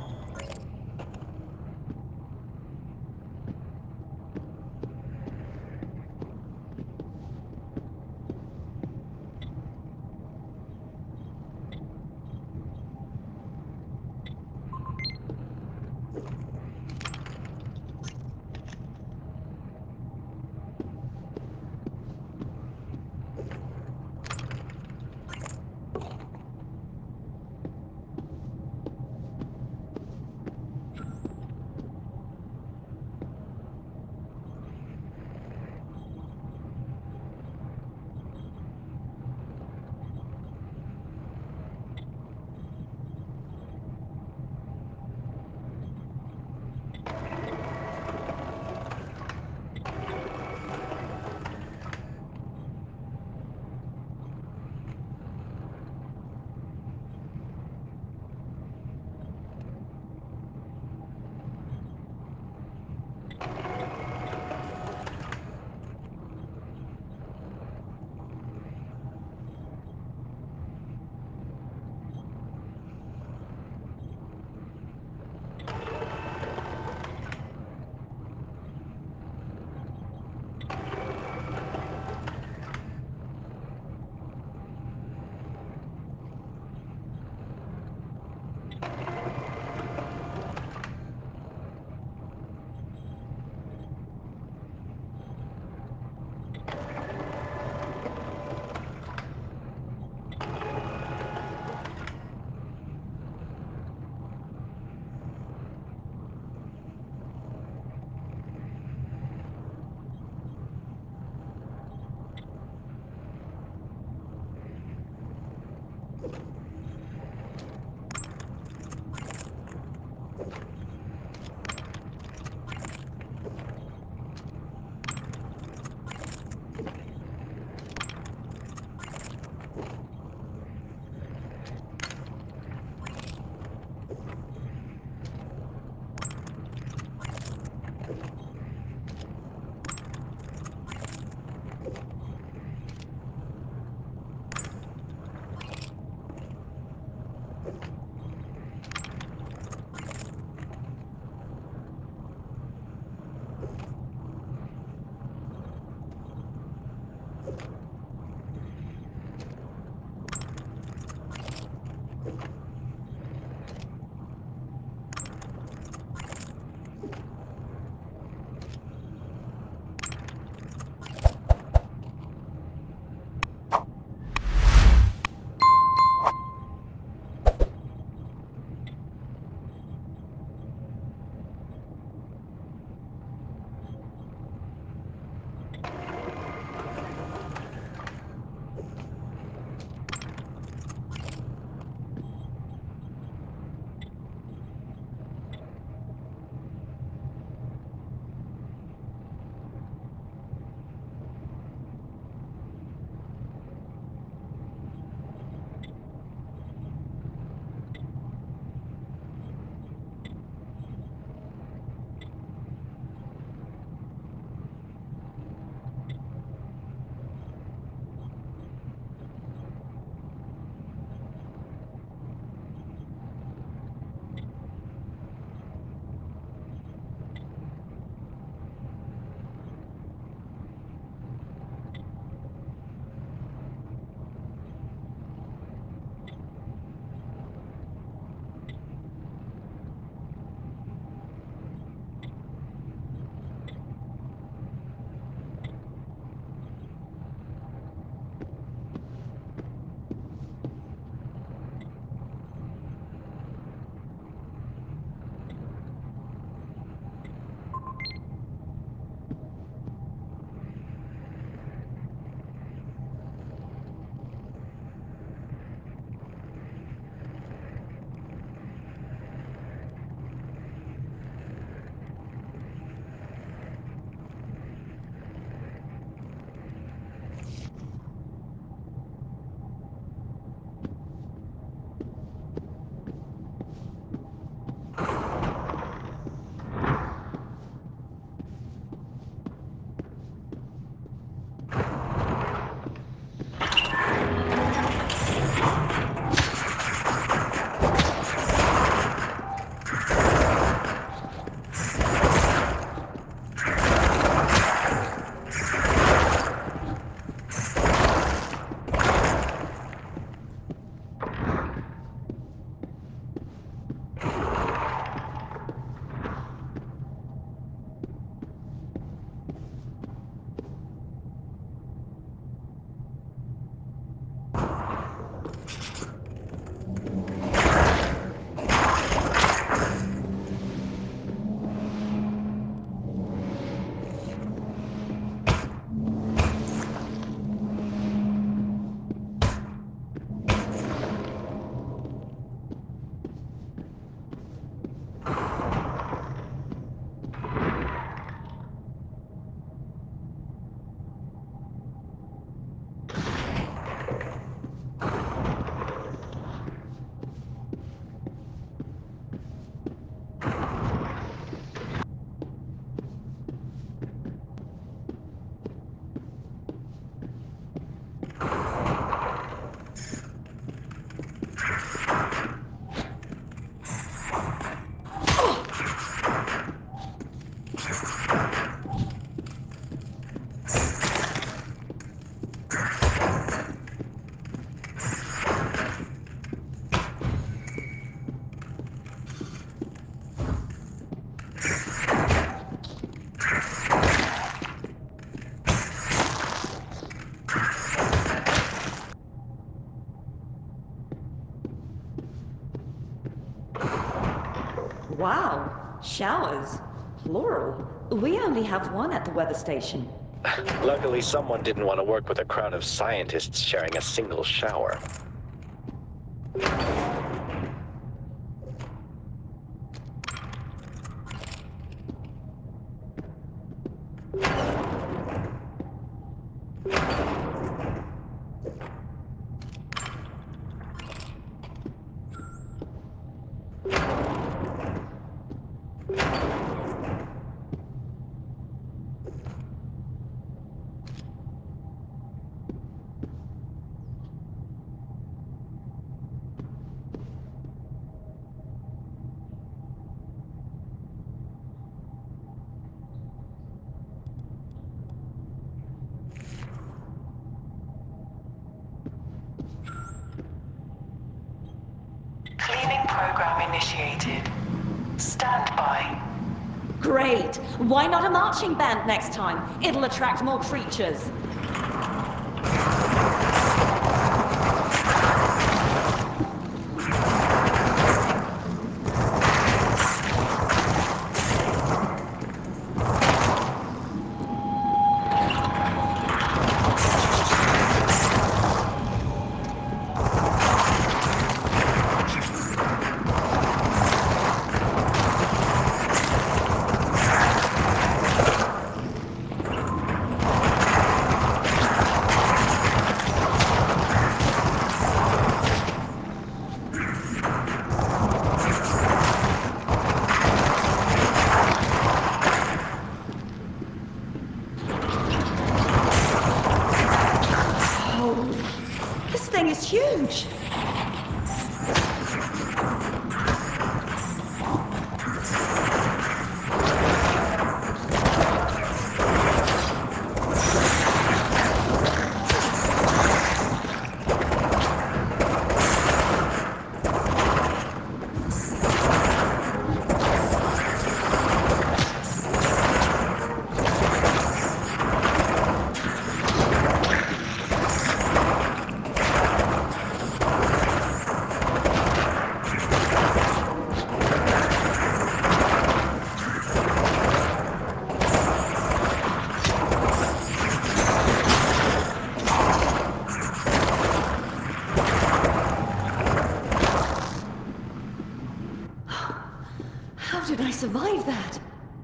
Wow, showers. Plural. We only have one at the weather station. Luckily, someone didn't want to work with a crowd of scientists sharing a single shower. Cleaning program initiated. Stand by. Great. Why not a marching band next time? It'll attract more creatures. Is huge. How did I survive that?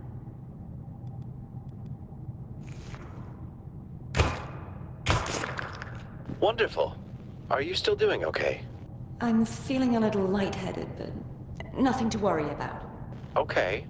Wonderful. Are you still doing okay? I'm feeling a little lightheaded, but nothing to worry about. Okay.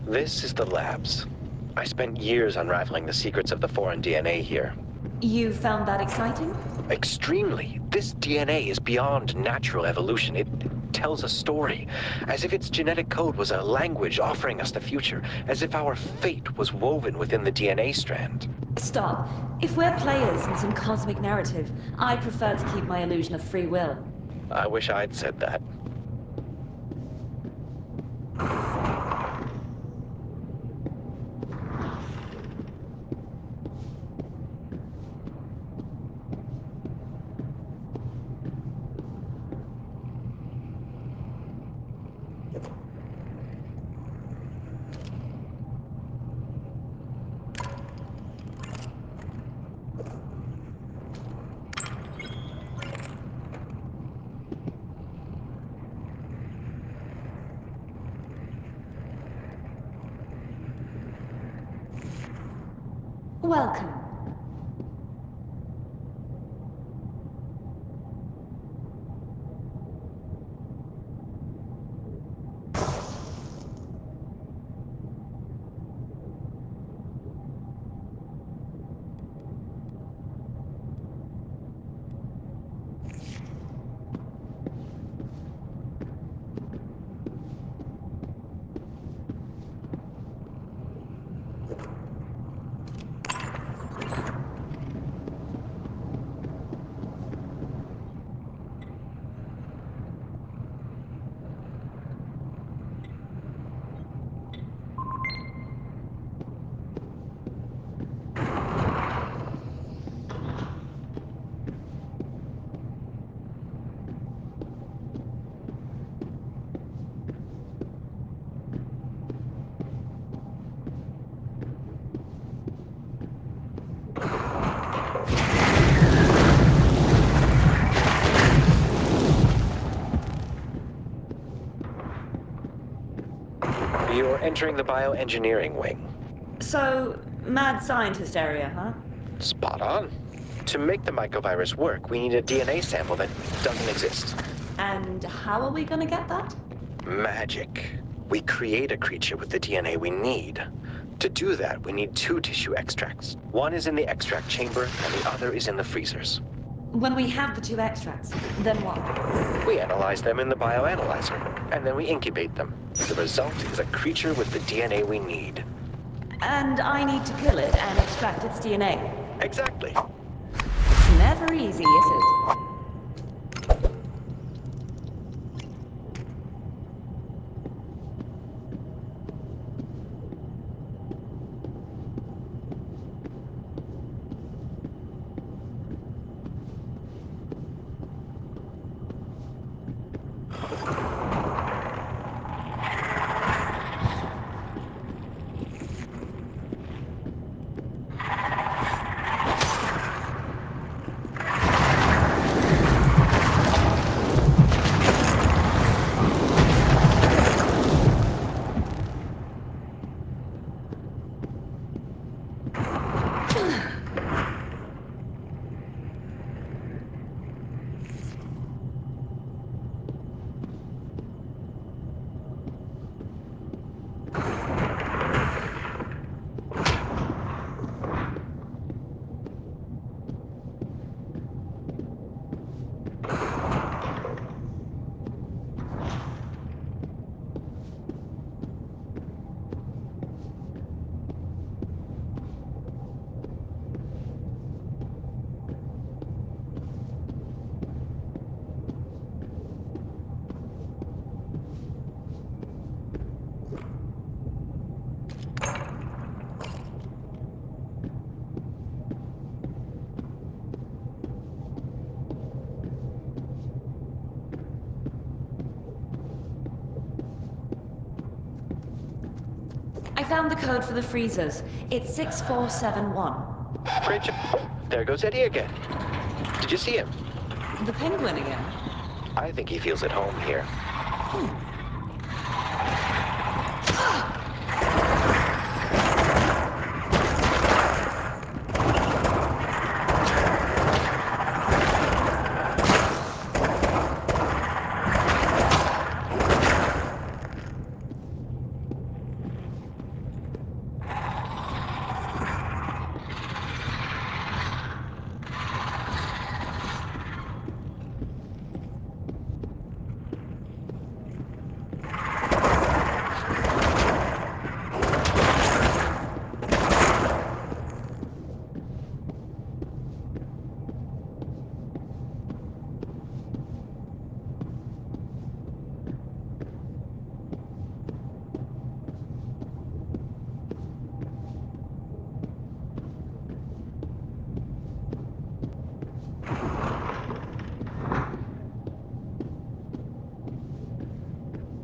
This is the labs. I spent years unraveling the secrets of the foreign D N A here. You found that exciting? Extremely. This D N A is beyond natural evolution. It tells a story, as if its genetic code was a language offering us the future, as if our fate was woven within the D N A strand. Stop. If we're players in some cosmic narrative, I prefer to keep my illusion of free will. I wish I'd said that. Welcome. You're entering the bioengineering wing. So, mad scientist area, huh? Spot on. To make the mycovirus work, we need a D N A sample that doesn't exist. And how are we gonna get that? Magic. We create a creature with the D N A we need. To do that, we need two tissue extracts. One is in the extract chamber, and the other is in the freezers. When we have the two extracts, then what? We analyze them in the bioanalyzer, and then we incubate them. The result is a creature with the D N A we need. And I need to kill it and extract its D N A. Exactly. It's never easy, is it? I found the code for the freezers. It's six four seven one. Bridge. Oh, there goes Eddie again. Did you see him? The penguin again? I think he feels at home here. Hmm.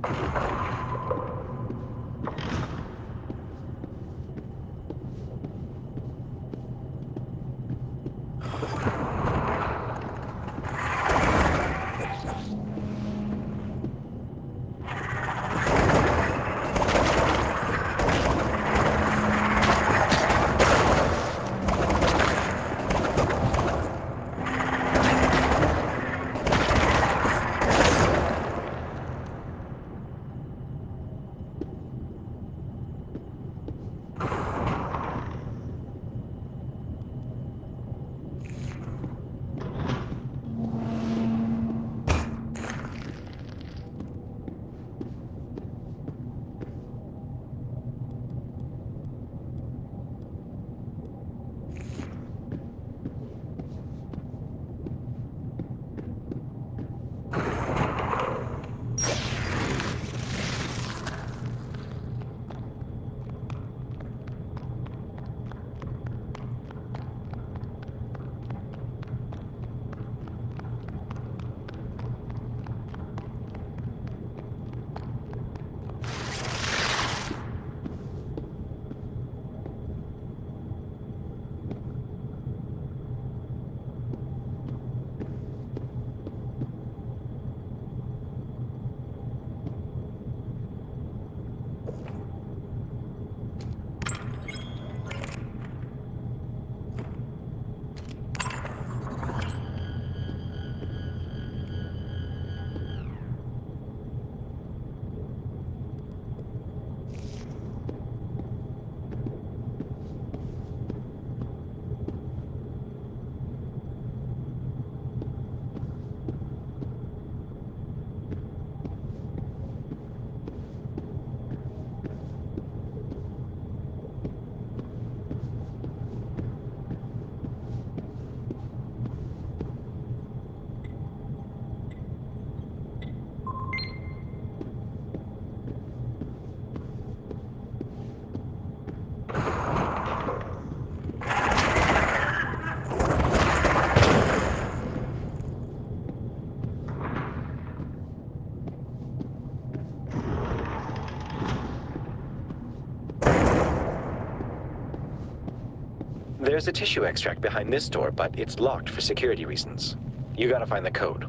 There's a tissue extract behind this door, but it's locked for security reasons. You gotta find the code.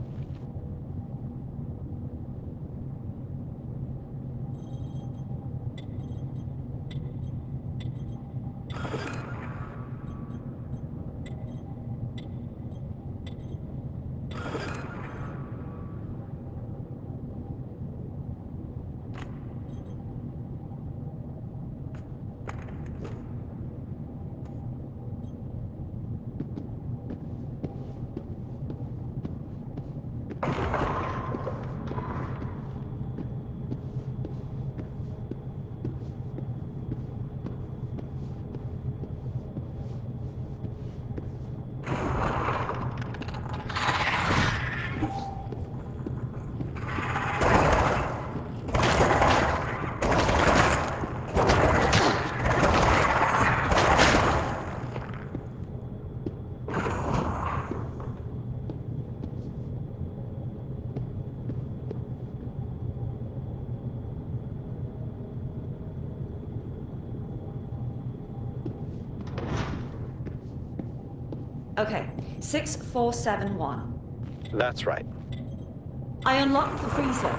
Okay, six four seven one. That's right. I unlocked the freezer.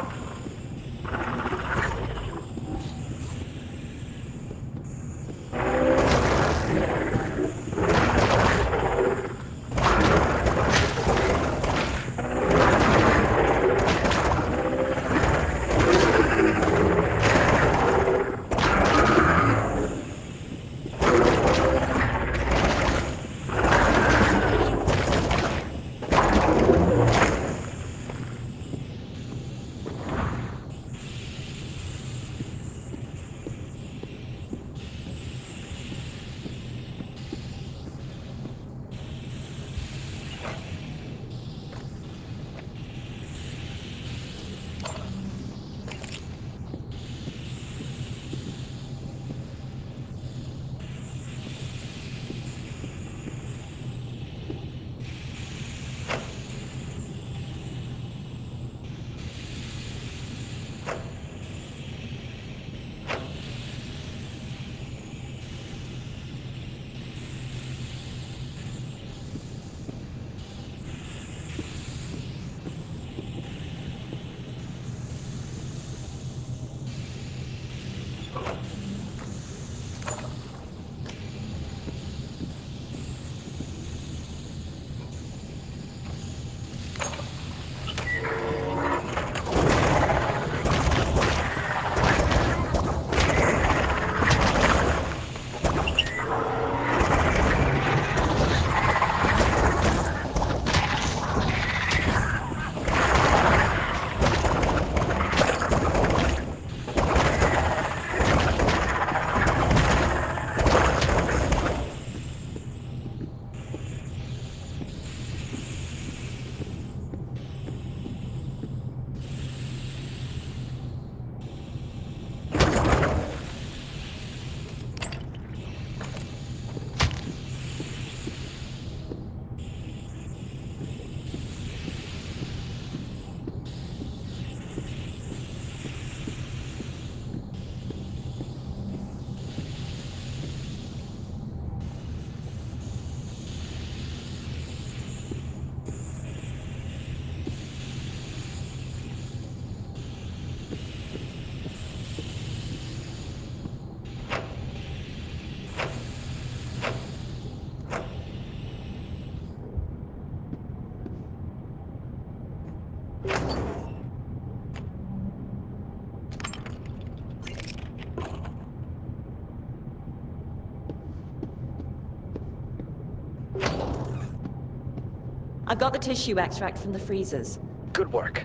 I've got the tissue extract from the freezers. Good work.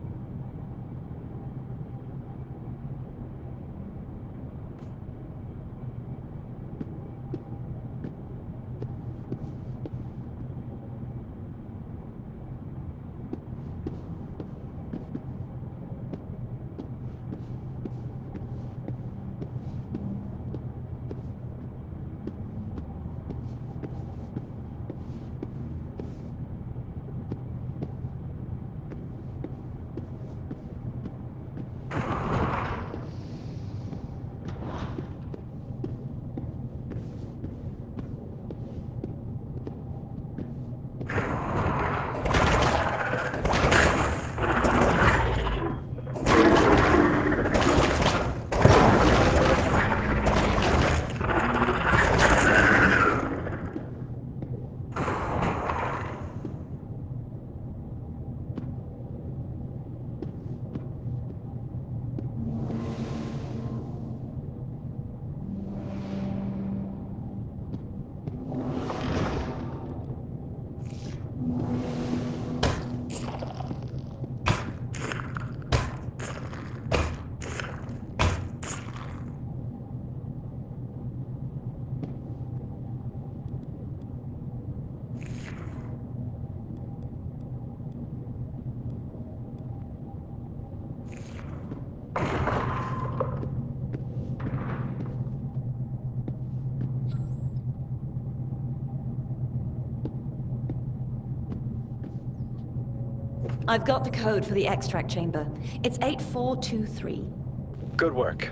I've got the code for the extract chamber. It's eight four two three. Good work.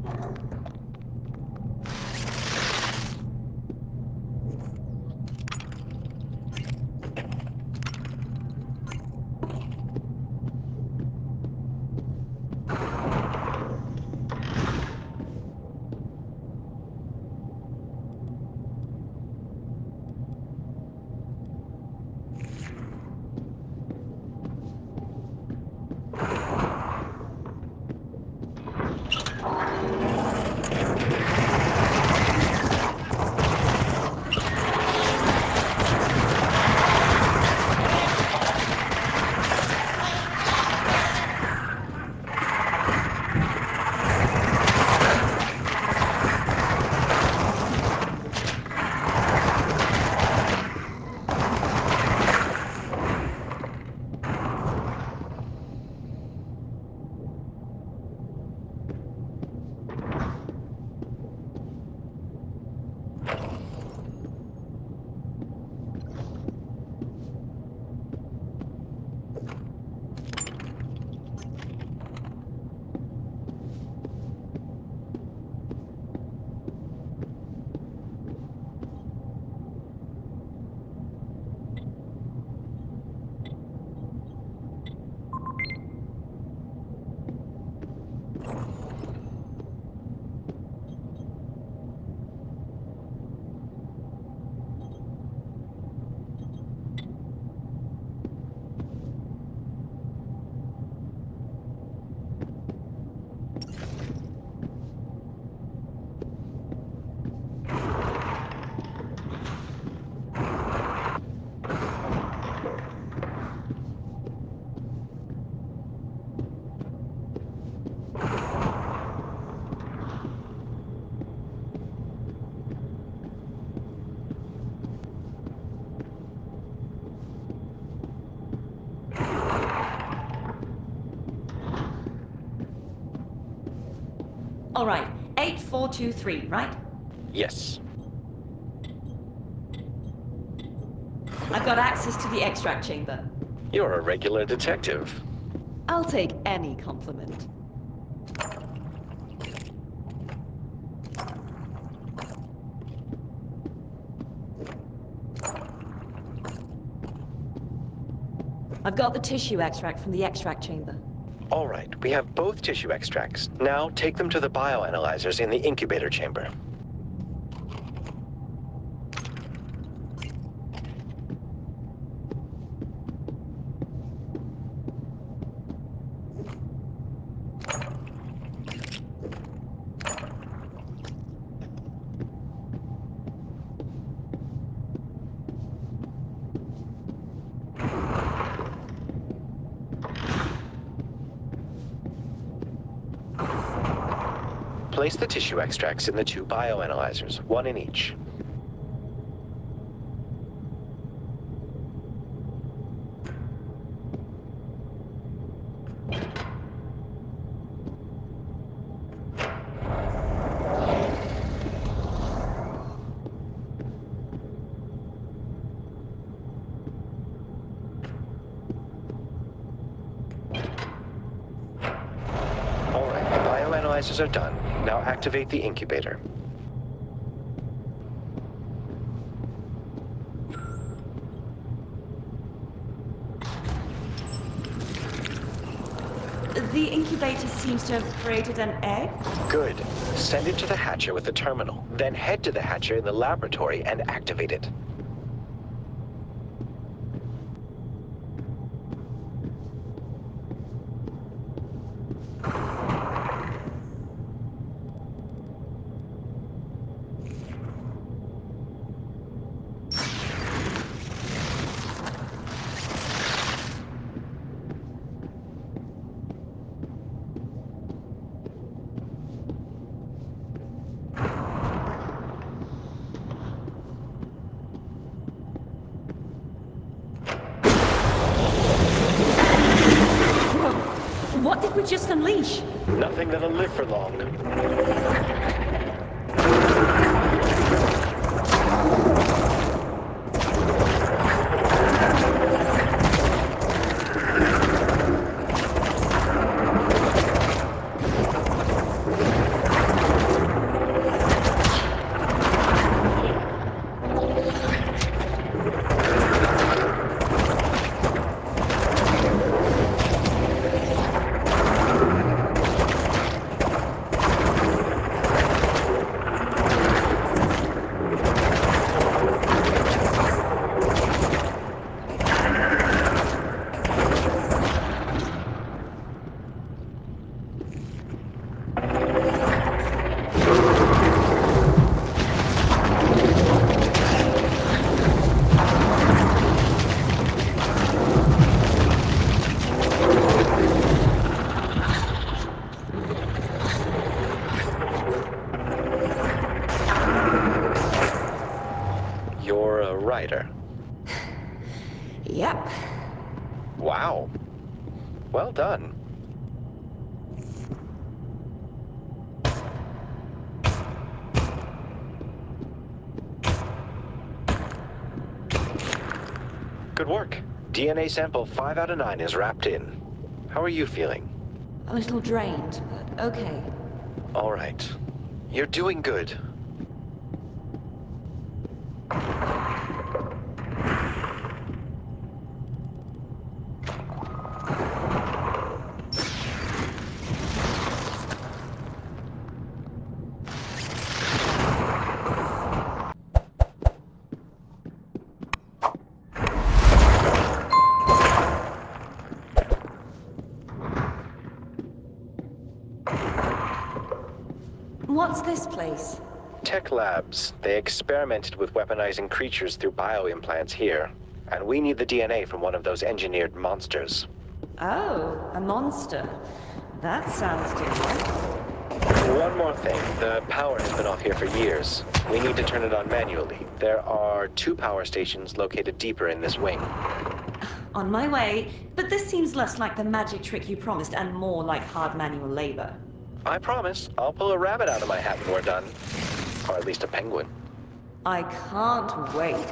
All right, eight four two three, right? Yes. I've got access to the extract chamber. You're a regular detective. I'll take any compliment. I've got the tissue extract from the extract chamber. All right, we have both tissue extracts. Now take them to the bioanalyzers in the incubator chamber. Place the tissue extracts in the two bioanalyzers, one in each. All right, the bioanalyzers are done. Now activate the incubator. The incubator seems to have created an egg. Good. Send it to the hatcher with the terminal. Then head to the hatcher in the laboratory and activate it. What did we just unleash? Nothing that'll live for long. spider. Yep. Wow. Well done. Good work. D N A sample five out of nine is wrapped in. How are you feeling? A little drained, but okay. All right. You're doing good. What's this place? Tech labs. They experimented with weaponizing creatures through bioimplants here. And we need the D N A from one of those engineered monsters. Oh, a monster. That sounds different. One more thing. The power has been off here for years. We need to turn it on manually. There are two power stations located deeper in this wing. On my way, but this seems less like the magic trick you promised and more like hard manual labor. I promise. I'll pull a rabbit out of my hat when we're done. Or at least a penguin. I can't wait.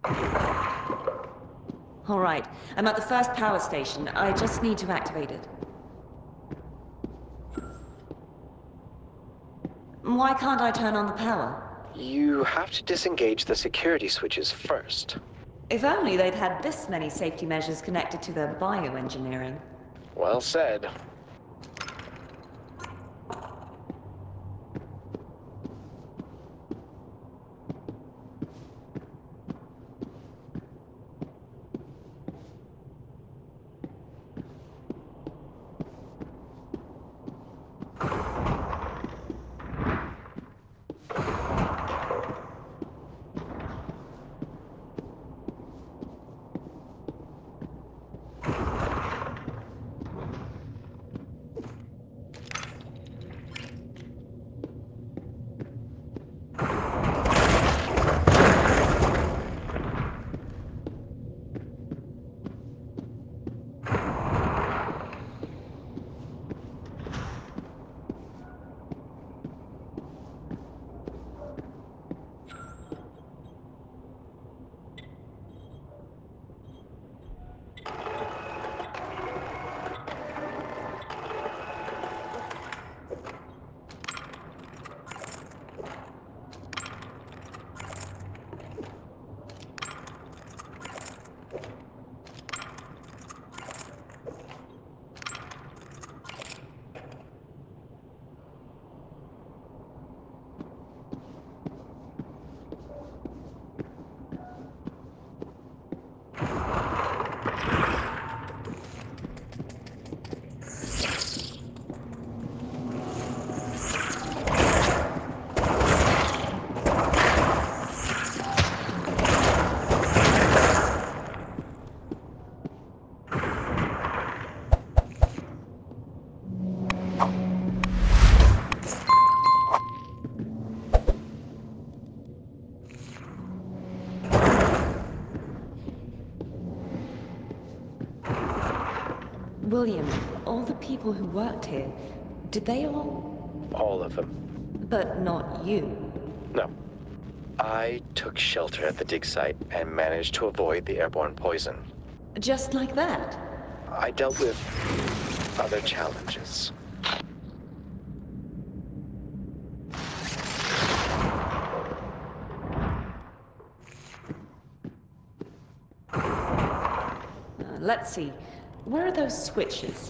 All right, I'm at the first power station. I just need to activate it. Why can't I turn on the power? You have to disengage the security switches first. If only they'd had this many safety measures connected to their bioengineering. Well said. William, all the people who worked here, did they all... All of them. But not you. No. I took shelter at the dig site and managed to avoid the airborne poison. Just like that? I dealt with other challenges. Uh, let's see. Where are those switches?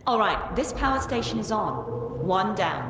All right, this power station is on. One down.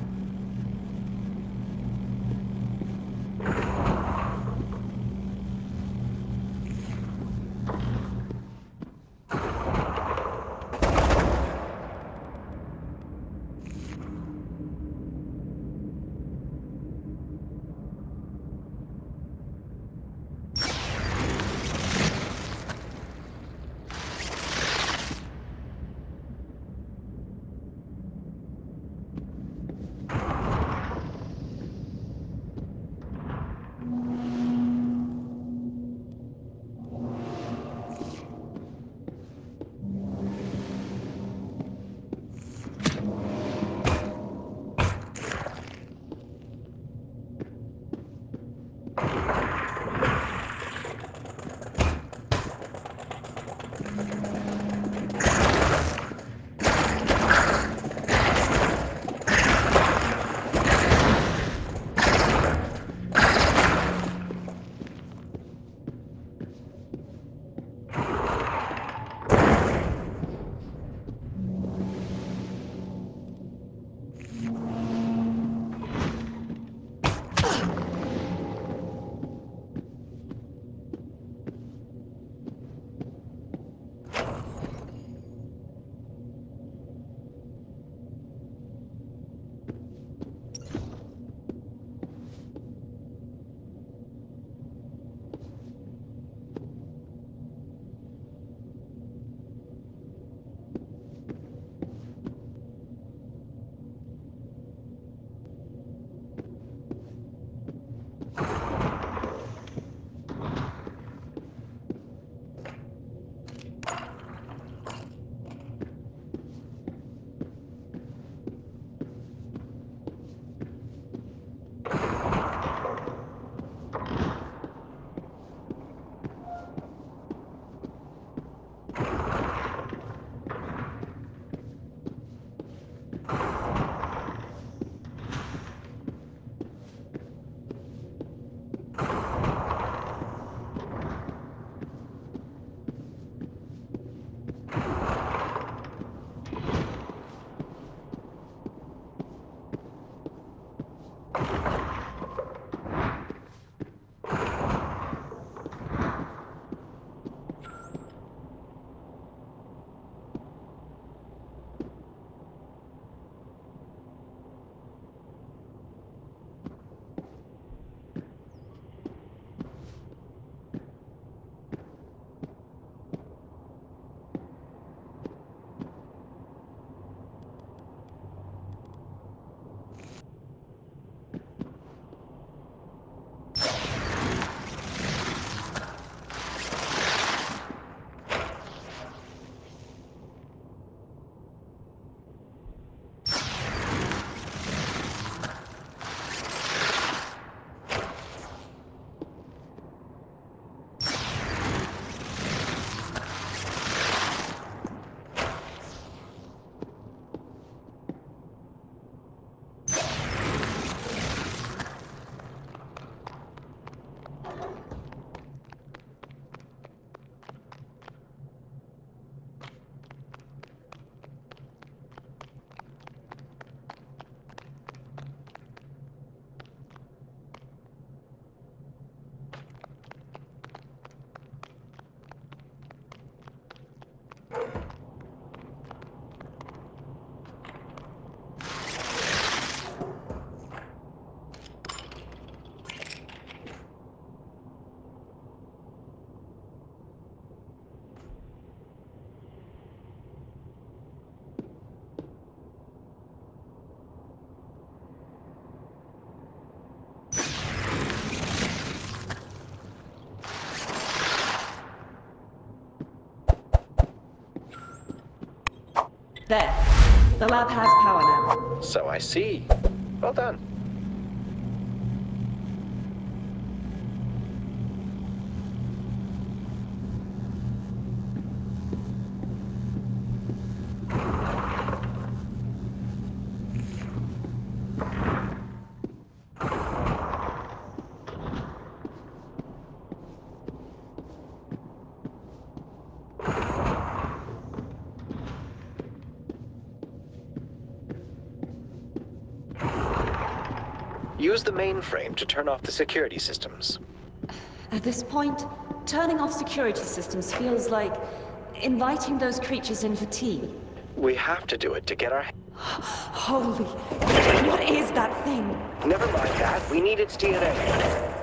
There. The lab has power now. So I see. Well done. Use the mainframe to turn off the security systems. At this point, turning off security systems feels like inviting those creatures in for tea. We have to do it to get our... Holy... What is that thing? Never mind that. We need its D N A.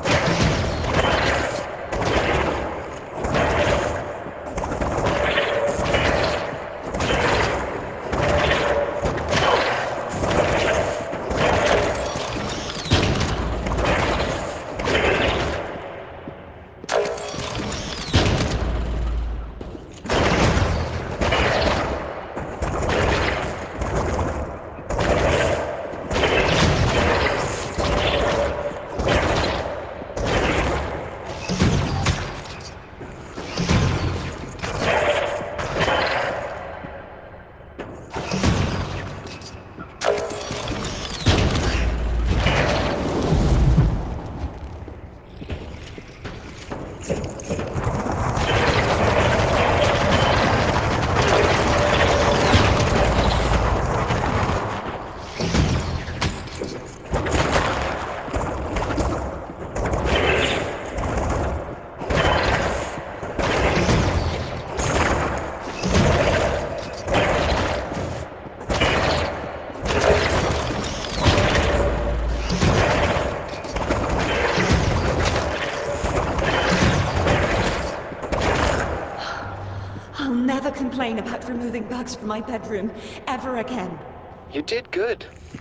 Complain about removing bugs from my bedroom ever again. You did good.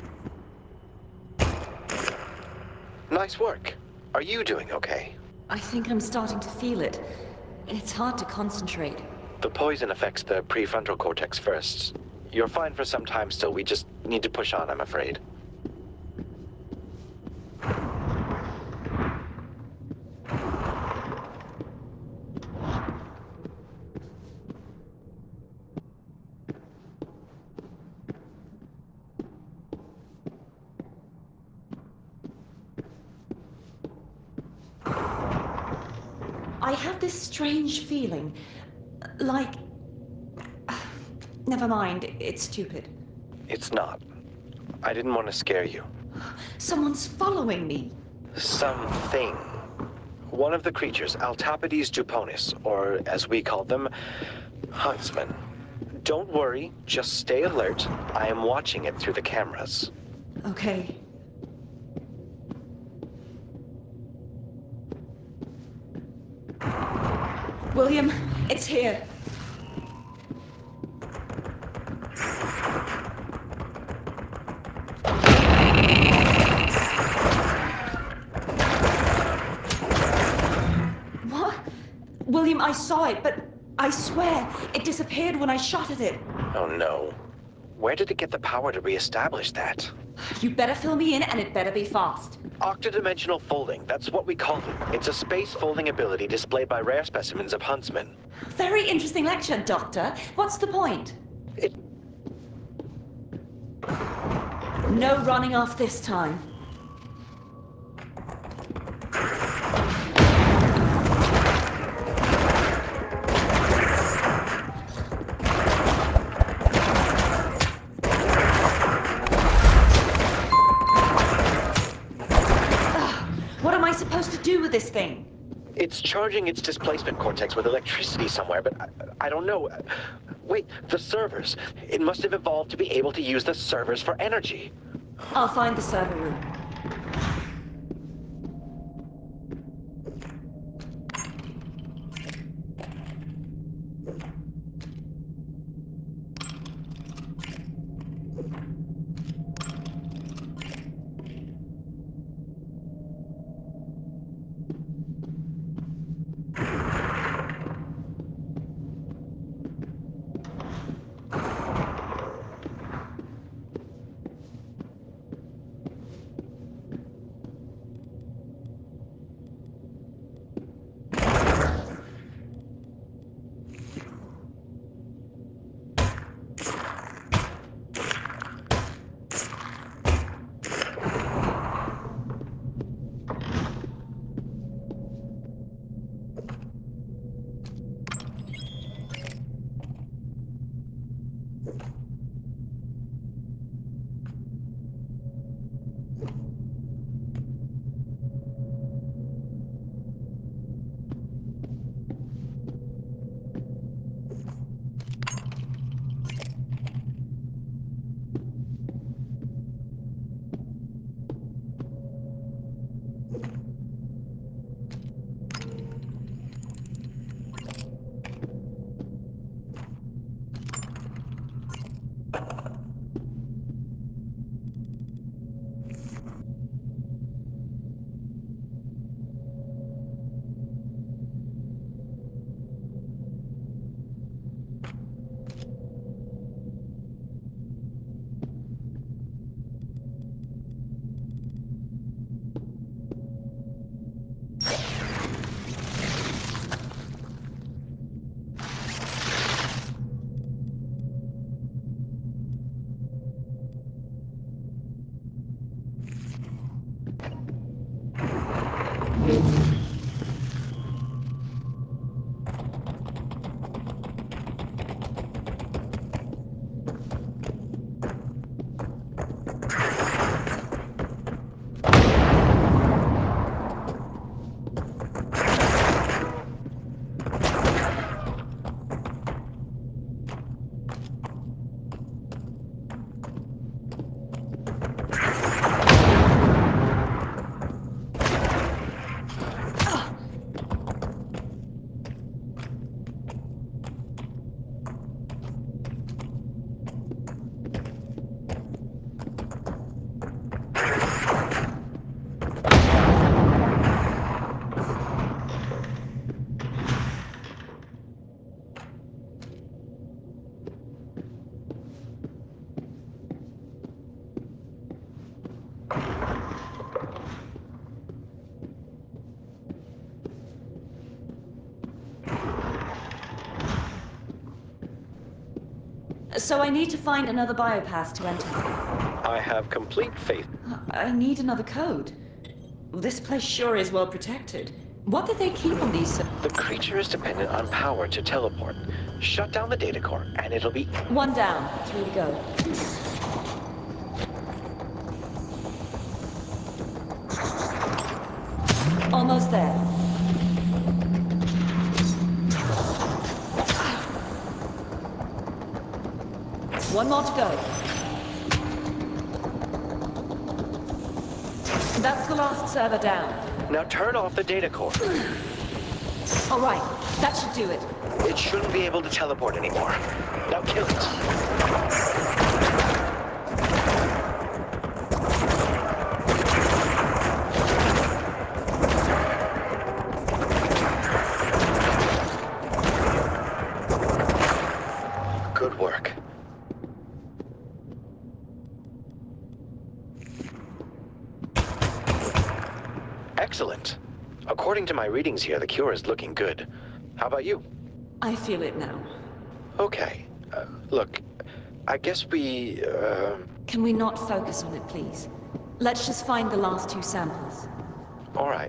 Nice work. Are you doing okay? I think I'm starting to feel it. It's hard to concentrate. The poison affects the prefrontal cortex first. You're fine for some time still. We just need to push on, I'm afraid. I have this strange feeling, like... Never mind, it's stupid. It's not. I didn't want to scare you. Someone's following me. Something. One of the creatures, Altapides duponis, or as we call them, huntsmen. Don't worry, just stay alert. I am watching it through the cameras. Okay. William, it's here. What? William, I saw it, but I swear, it disappeared when I shot at it. Oh no. Where did it get the power to reestablish that? You better fill me in, and it better be fast. Octodimensional folding, that's what we call it. It's a space folding ability displayed by rare specimens of huntsmen. Very interesting lecture, Doctor. What's the point? It... No running off this time. This thing? It's charging its displacement cortex with electricity somewhere, but I, I don't know. Wait, the servers. It must have evolved to be able to use the servers for energy. I'll find the server room. So I need to find another biopath to enter. I have complete faith. I need another code. This place sure is well protected. What did they keep on these? The creature is dependent on power to teleport. Shut down the data core, and it'll be... One down. Three to go. Almost there. One more to go. That's the last server down. Now turn off the data core. All right, that should do it. It shouldn't be able to teleport anymore. Now kill it. Good work. Excellent. According to my readings here, the cure is looking good. How about you? I feel it now. Okay. Uh, look, I guess we, uh... Can we not focus on it, please? Let's just find the last two samples. All right.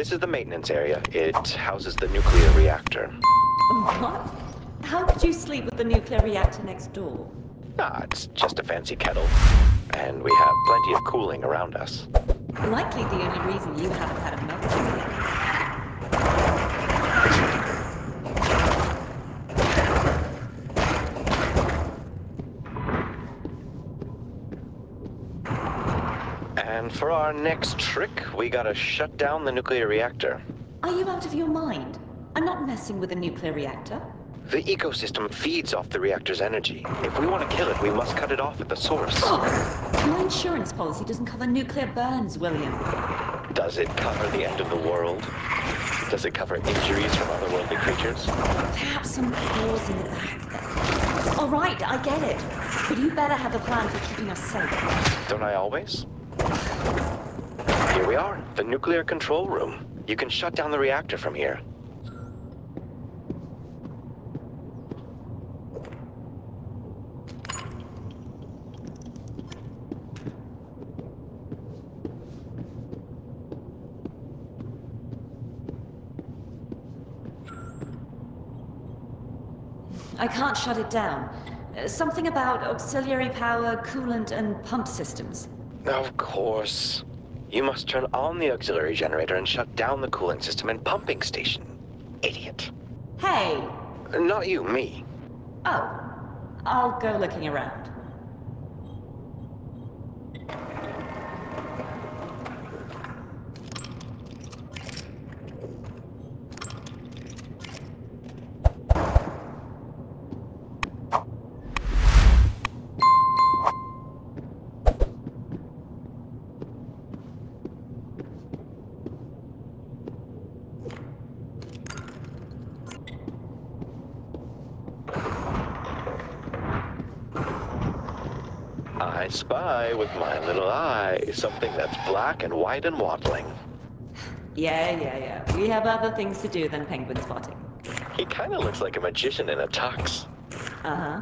This is the maintenance area. It houses the nuclear reactor. What? How could you sleep with the nuclear reactor next door? Ah, it's just a fancy kettle. And we have plenty of cooling around us. Likely the only reason you haven't had a meltdown yet. And for our next trick, we gotta shut down the nuclear reactor. Are you out of your mind? I'm not messing with a nuclear reactor. The ecosystem feeds off the reactor's energy. If we want to kill it, we must cut it off at the source. Oh, my insurance policy doesn't cover nuclear burns, William. Does it cover the end of the world? Does it cover injuries from otherworldly creatures? Perhaps some claws in the back. All right, I get it. But you better have a plan for keeping us safe. Don't I always? Here we are, the nuclear control room. You can shut down the reactor from here. I can't shut it down. Uh, something about auxiliary power, coolant, and pump systems. Of course. You must turn on the auxiliary generator and shut down the coolant system and pumping station. Idiot. Hey! Not you, me. Oh. I'll go looking around. I spy with my little eye something that's black and white and waddling. Yeah, yeah, yeah. We have other things to do than penguin spotting. He kind of looks like a magician in a tux. Uh-huh.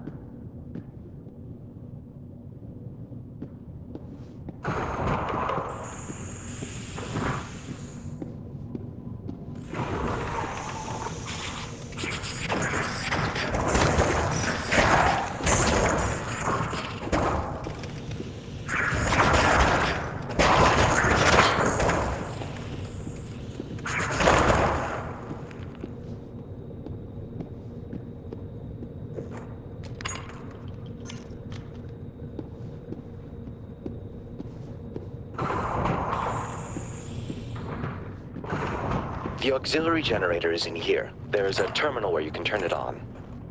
The auxiliary generator is in here. There's a terminal where you can turn it on.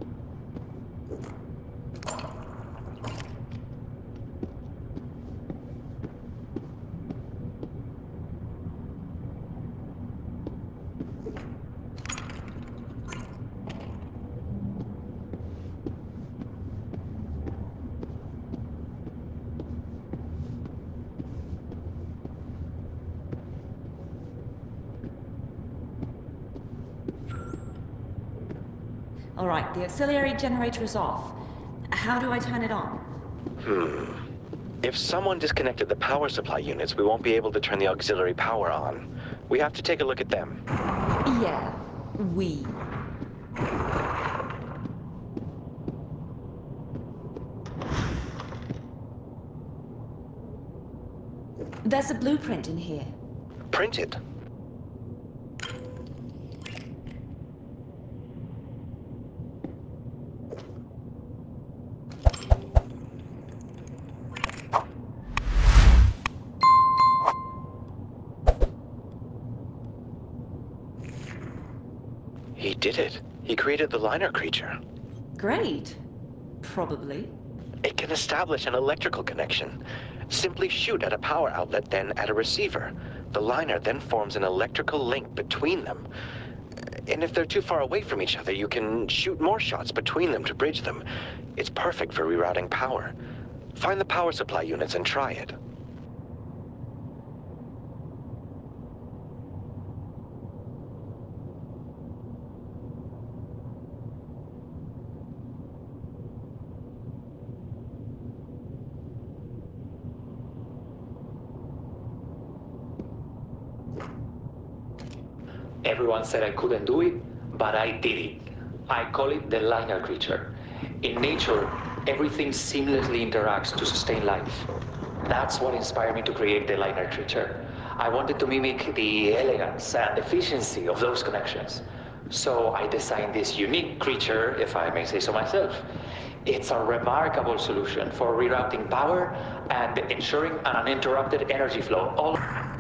All right, the auxiliary generator is off. How do I turn it on? Hmm. If someone disconnected the power supply units, we won't be able to turn the auxiliary power on. We have to take a look at them. Yeah, we. There's a blueprint in here. Printed. He did it. He created the liner creature. Great. Probably. It can establish an electrical connection. Simply shoot at a power outlet, then at a receiver. The liner then forms an electrical link between them. And if they're too far away from each other, you can shoot more shots between them to bridge them. It's perfect for rerouting power. Find the power supply units and try it. Everyone said I couldn't do it, but I did it. I call it the liner creature. In nature, everything seamlessly interacts to sustain life. That's what inspired me to create the liner creature. I wanted to mimic the elegance and efficiency of those connections. So I designed this unique creature, if I may say so myself. It's a remarkable solution for rerouting power and ensuring an uninterrupted energy flow. All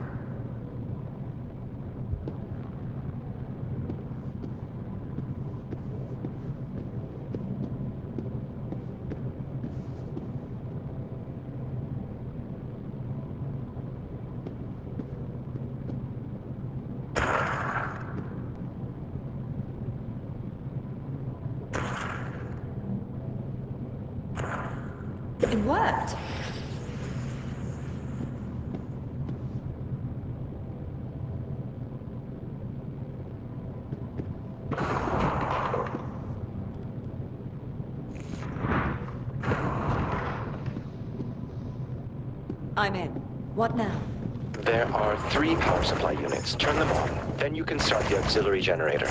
It worked. I'm in. What now? There are three power supply units. Turn them on. Then you can start the auxiliary generator.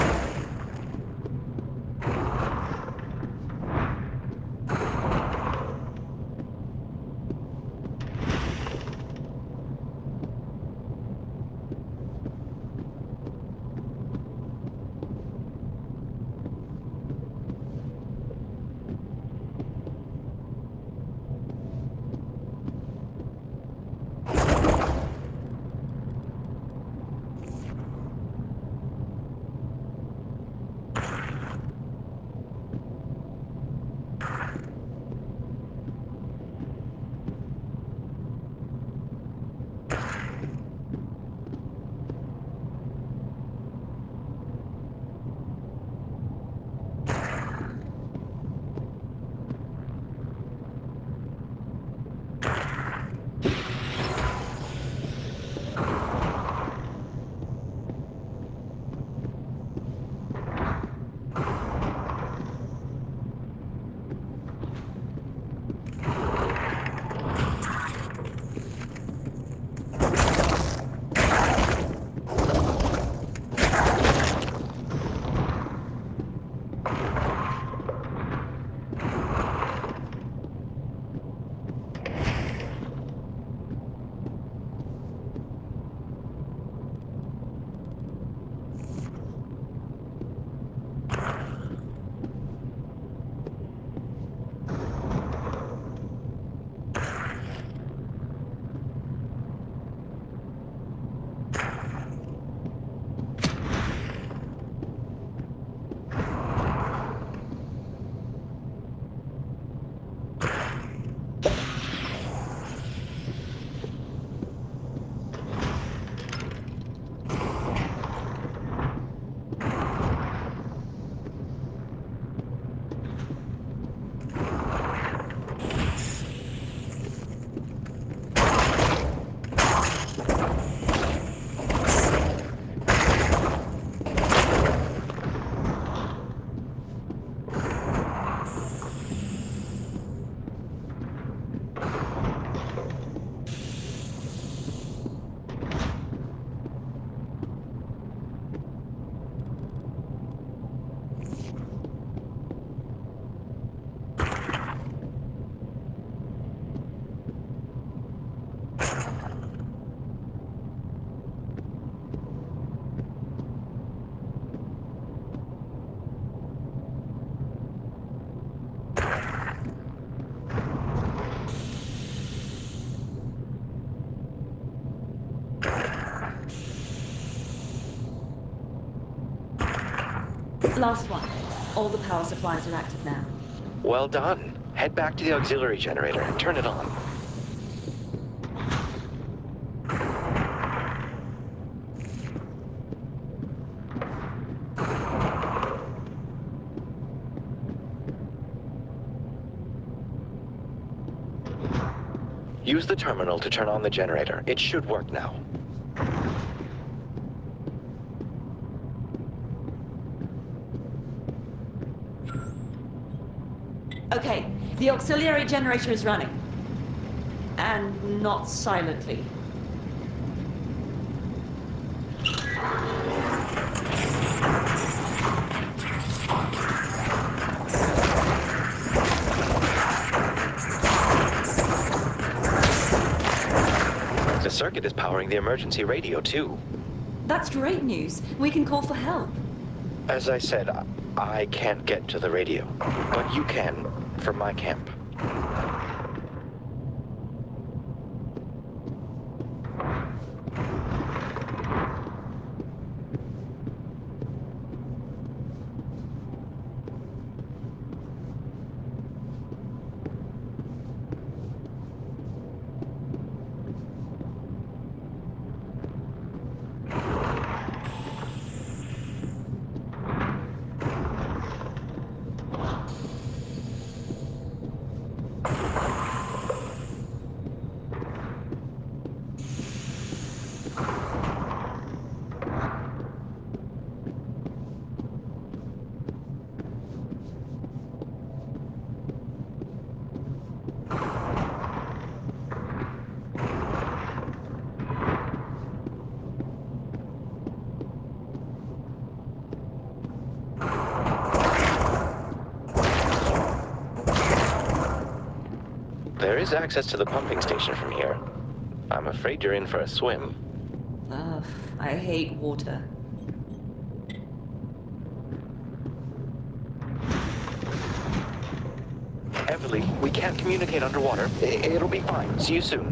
Last one. All the power supplies are active now. Well done. Head back to the auxiliary generator and turn it on. Use the terminal to turn on the generator. It should work now. Okay, the auxiliary generator is running. And not silently. circuit is powering the emergency radio, too. That's great news. We can call for help. As I said, I, I can't get to the radio. But you can, from my camp. There is access to the pumping station from here. I'm afraid you're in for a swim. Ugh, I hate water. Emily, we can't communicate underwater. I- It'll be fine. See you soon.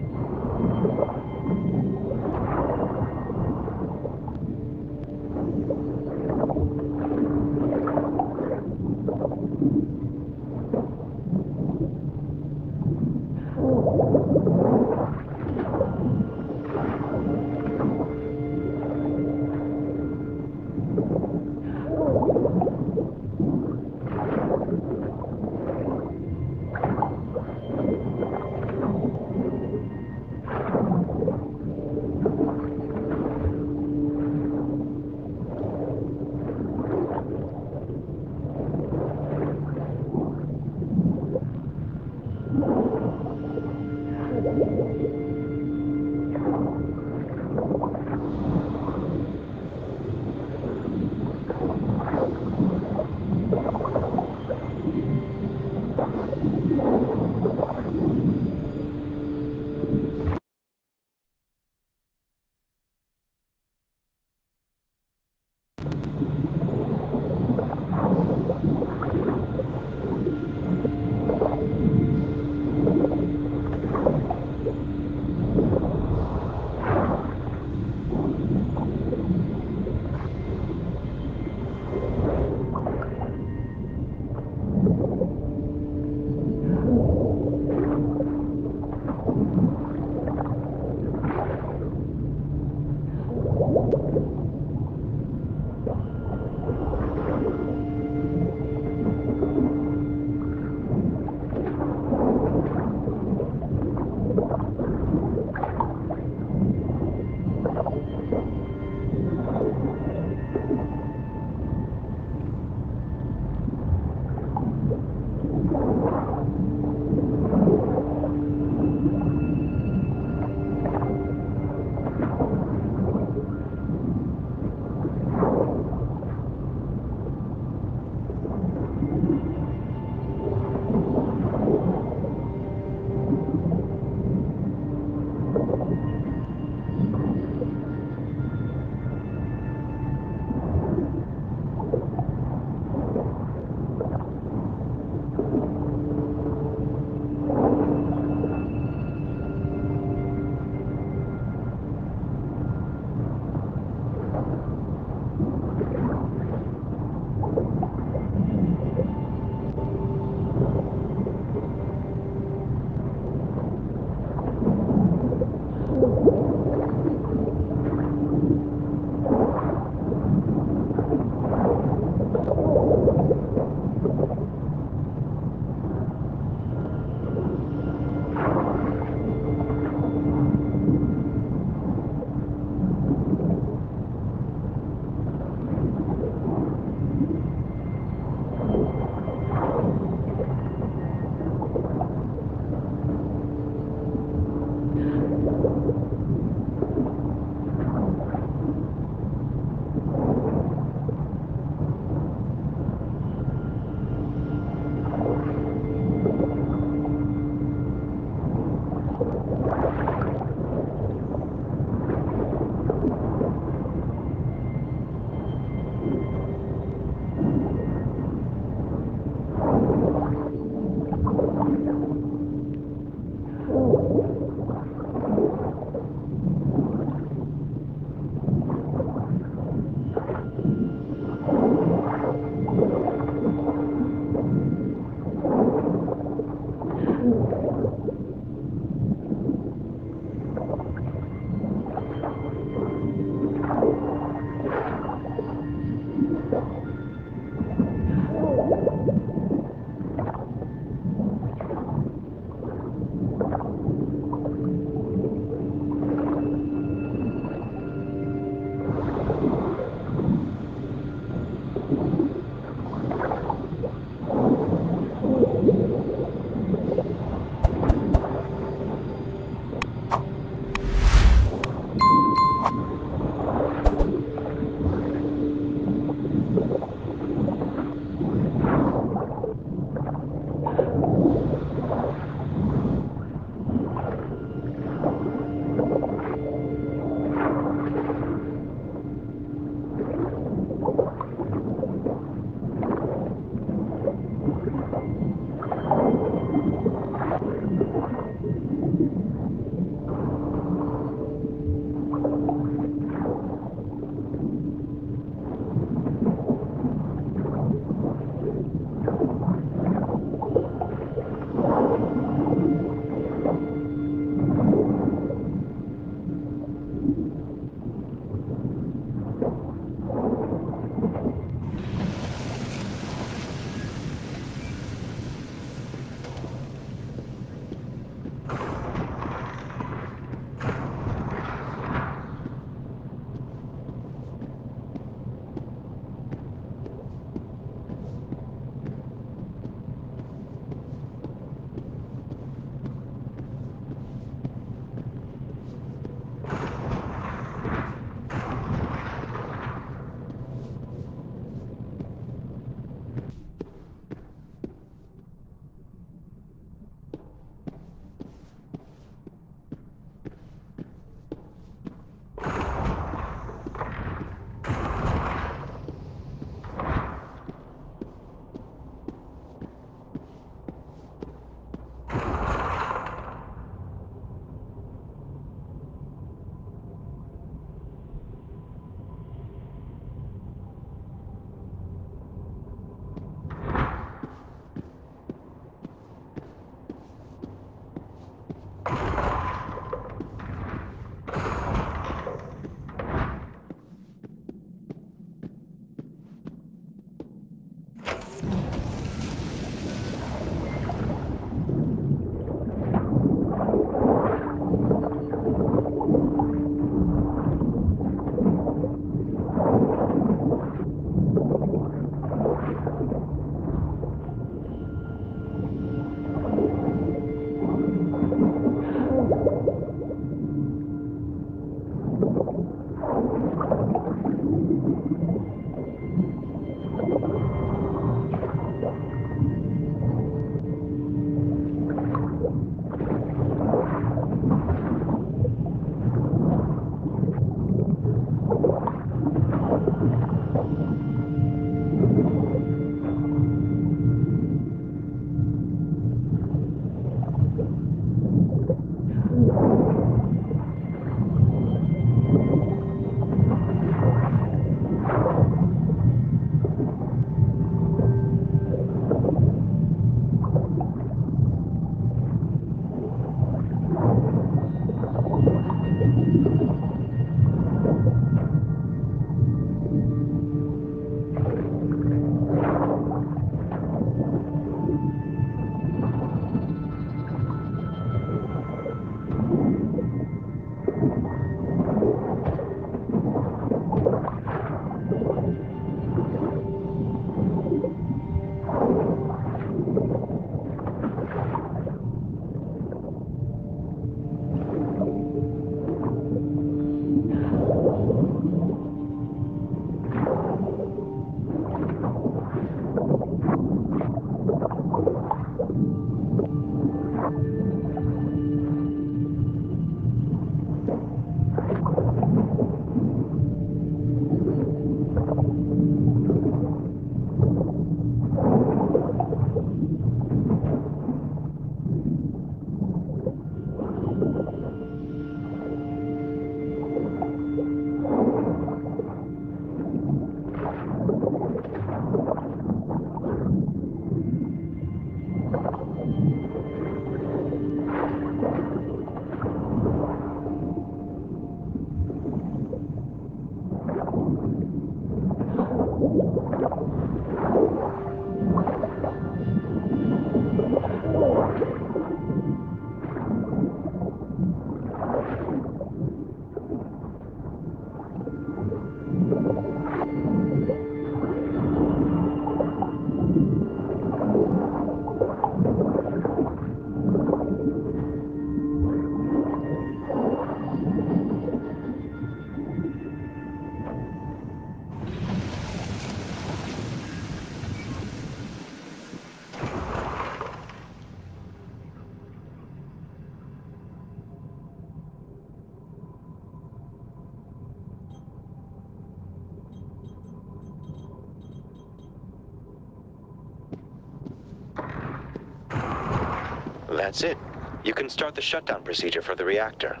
That's it. You can start the shutdown procedure for the reactor.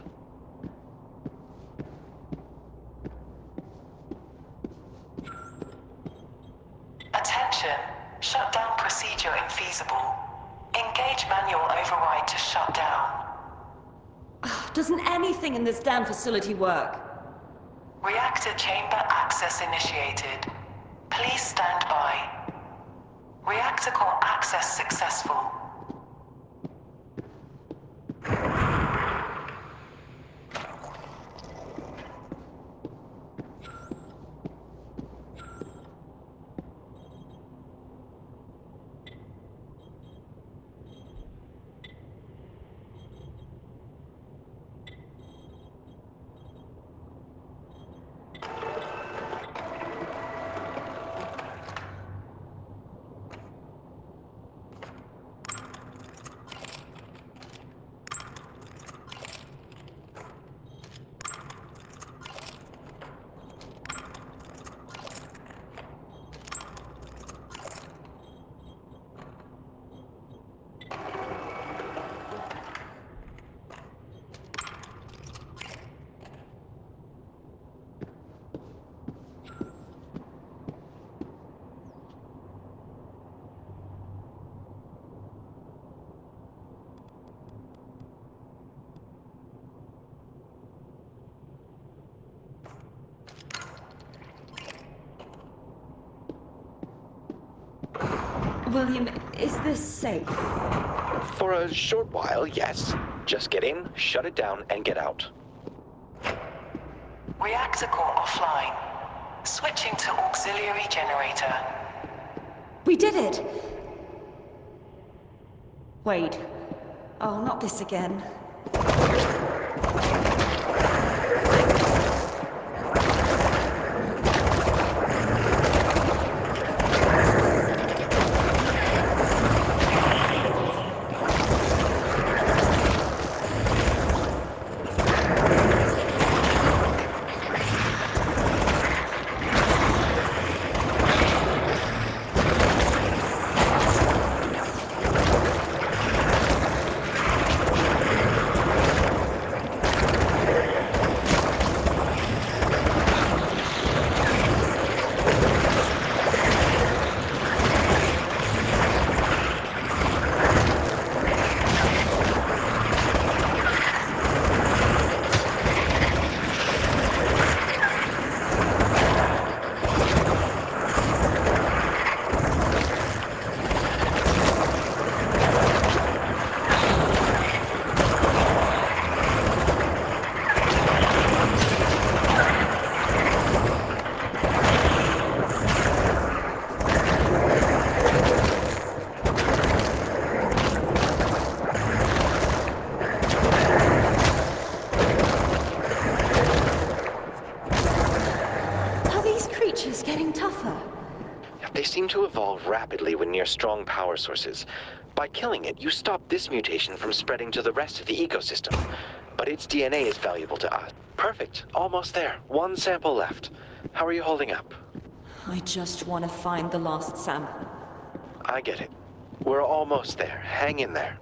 Attention. Shutdown procedure infeasible. Engage manual override to shut down. Doesn't anything in this damn facility work? Reactor chamber access initiated. Please stand by. Reactor core access successful. William, is this safe? For a short while, yes. Just get in, shut it down, and get out. Reactor core offline. Switching to auxiliary generator. We did it! Wait. Oh, not this again. They seem to evolve rapidly when near strong power sources. By killing it, you stop this mutation from spreading to the rest of the ecosystem. But its D N A is valuable to us. Perfect. Almost there. One sample left. How are you holding up? I just want to find the lost sample. I get it. We're almost there. Hang in there.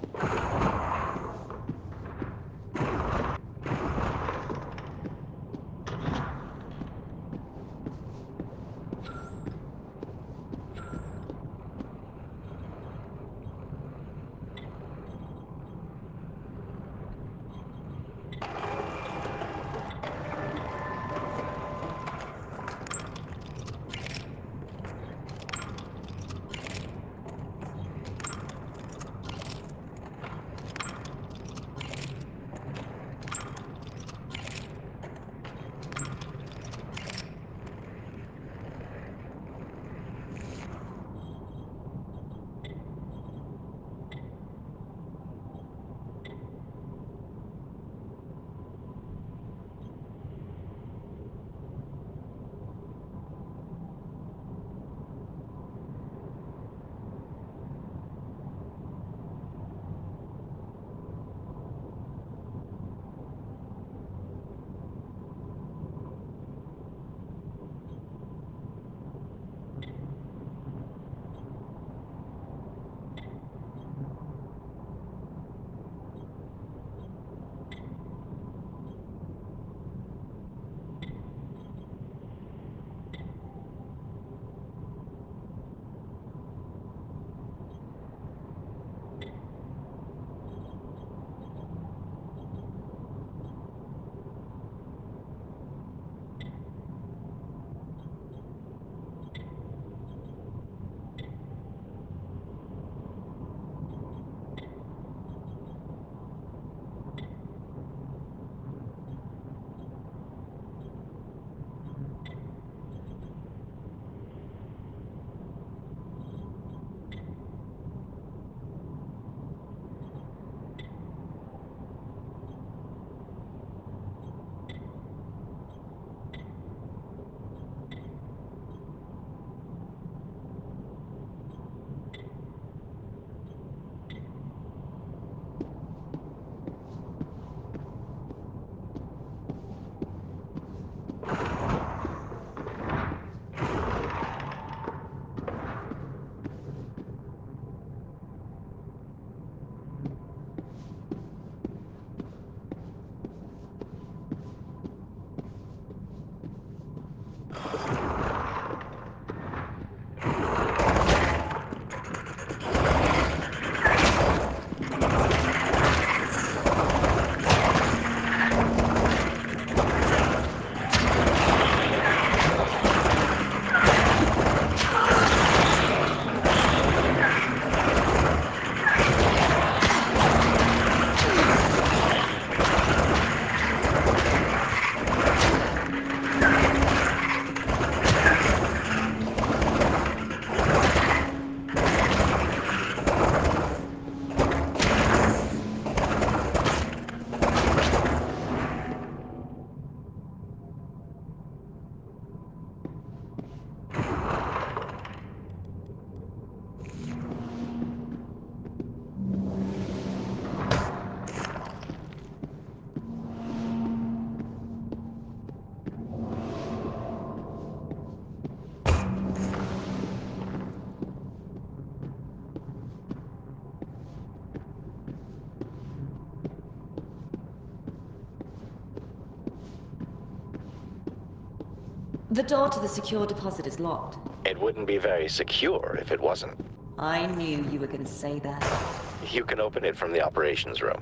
The door to the secure deposit is locked. It wouldn't be very secure if it wasn't. I knew you were gonna say that. You can open it from the operations room.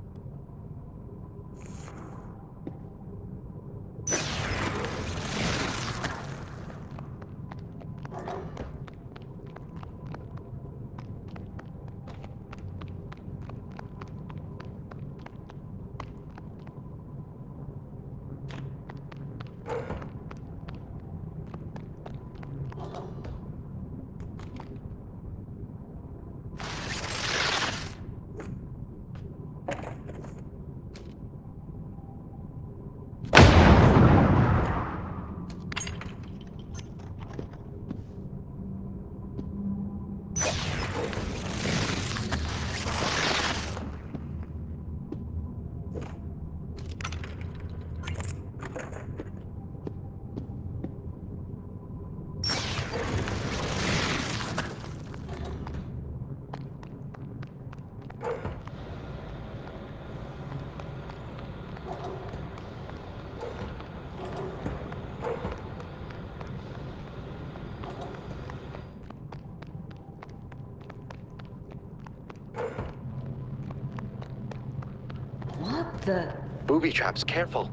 What the... Booby traps, careful.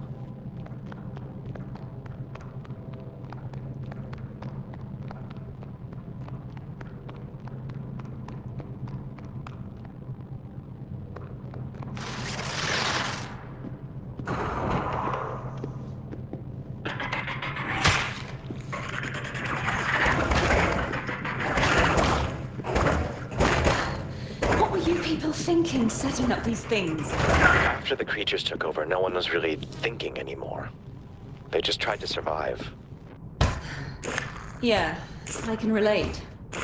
What were you people thinking, setting up these things? After the creatures took over, no one was really thinking anymore. They just tried to survive. Yeah, I can relate.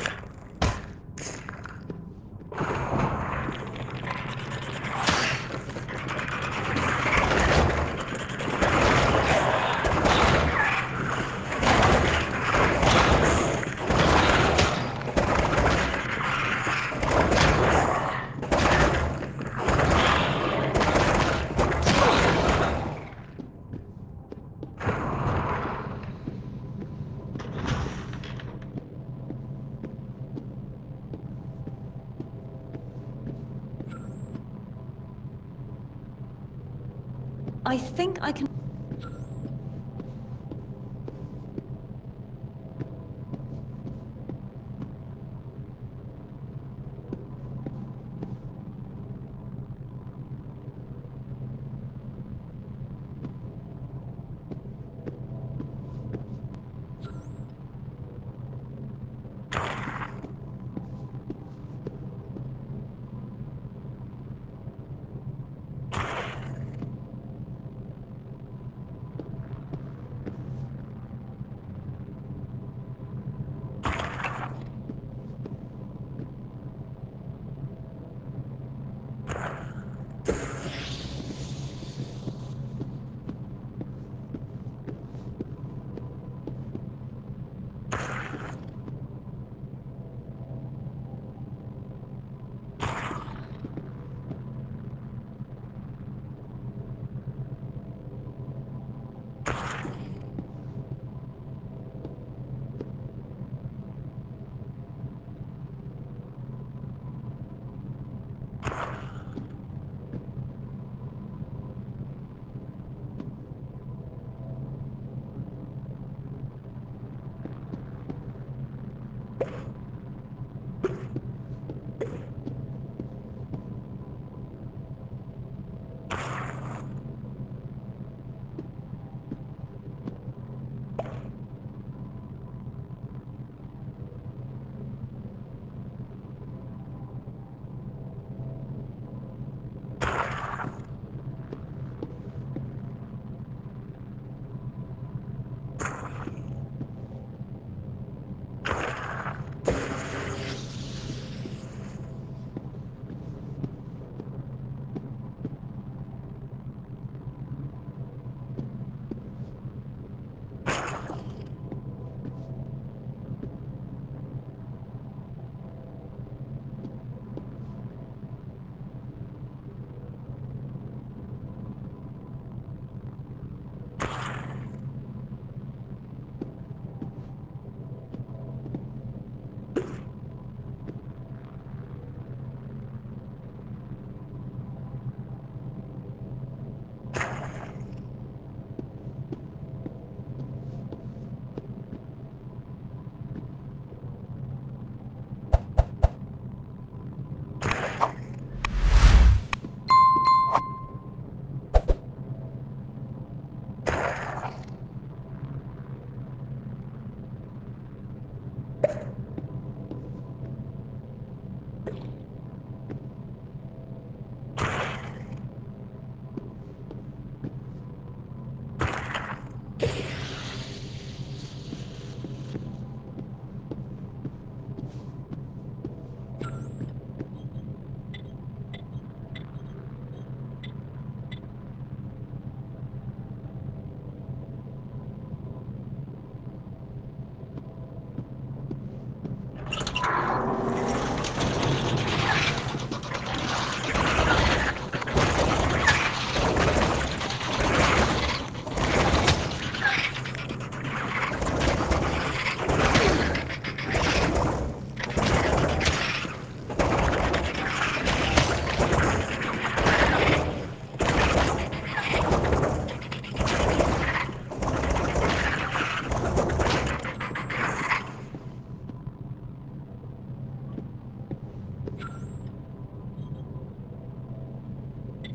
I think I can...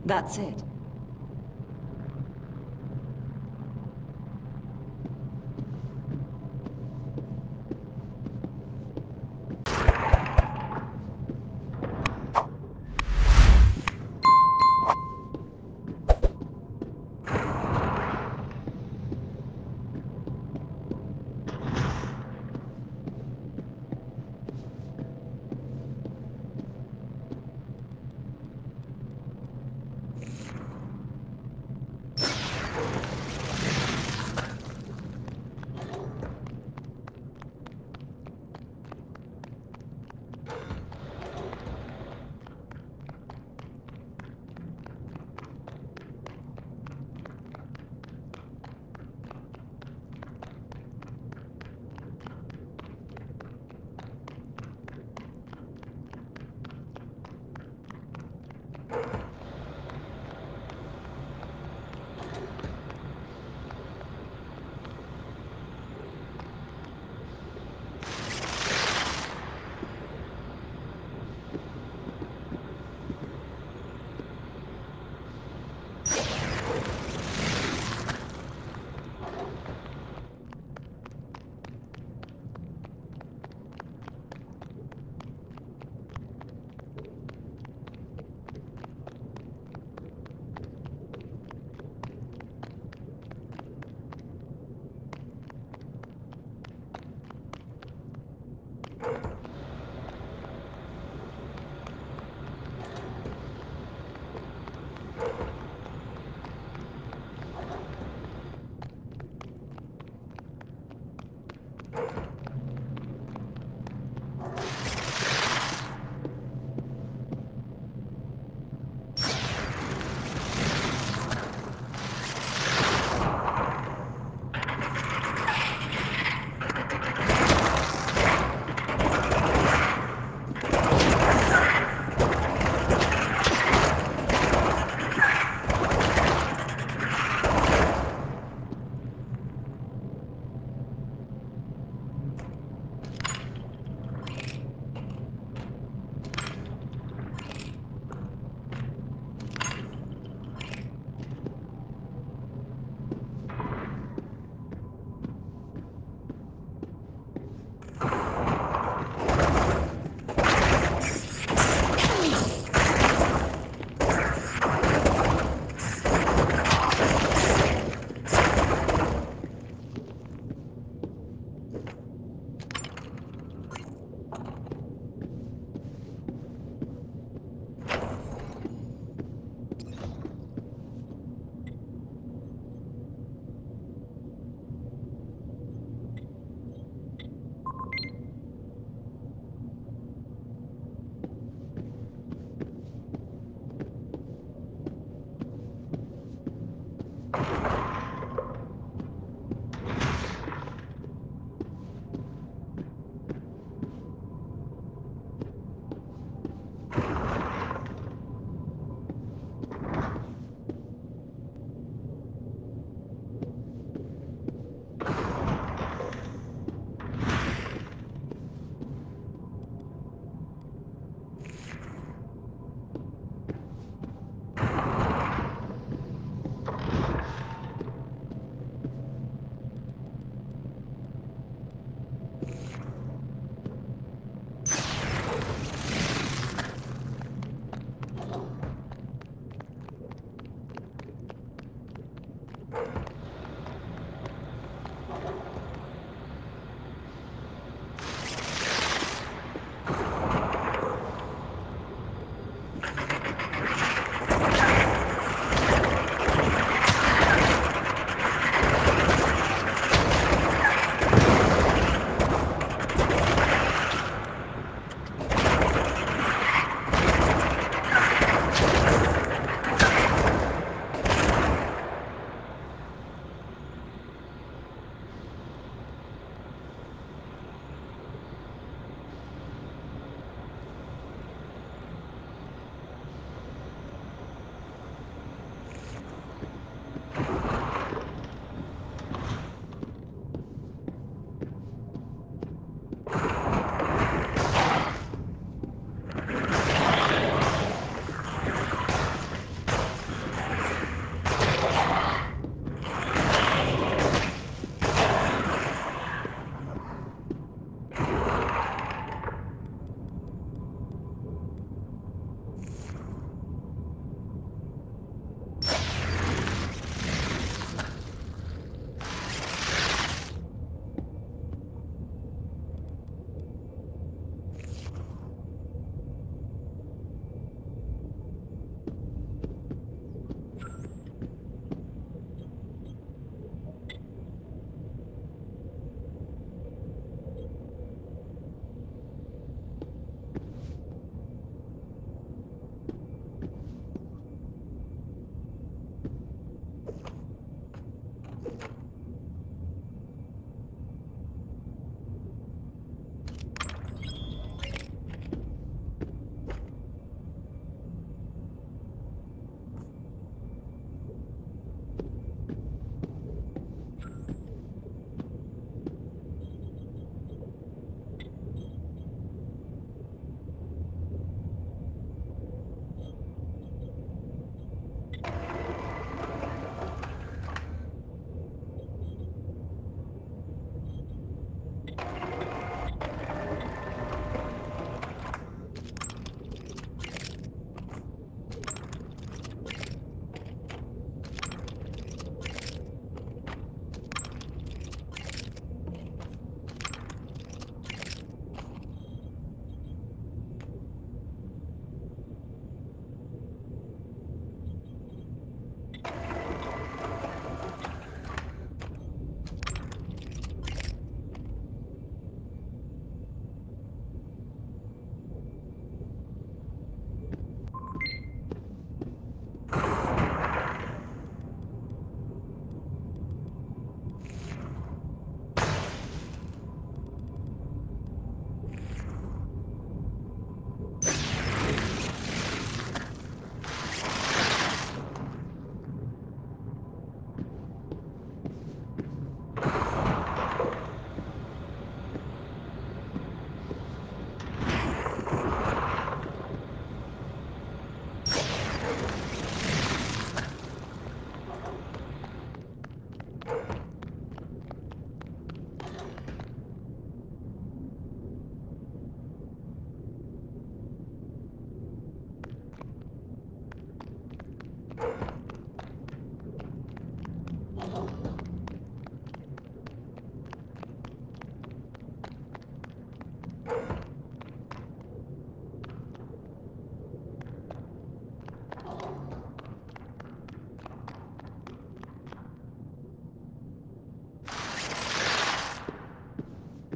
That's it.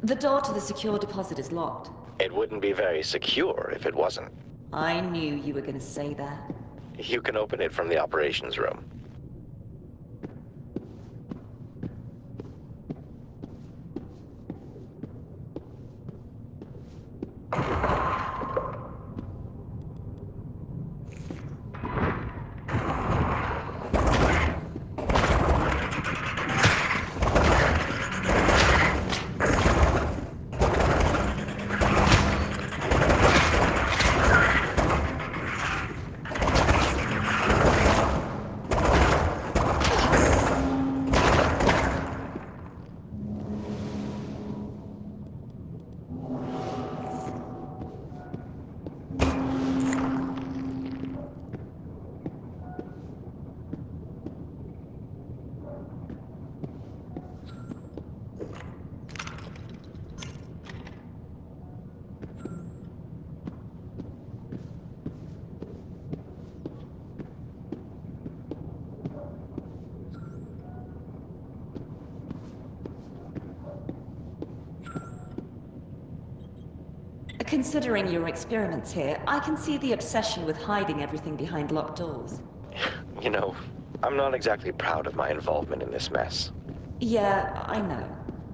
The door to the secure deposit is locked. It wouldn't be very secure if it wasn't. I knew you were going to say that. You can open it from the operations room. Considering your experiments here, I can see the obsession with hiding everything behind locked doors. You know, I'm not exactly proud of my involvement in this mess. Yeah, I know.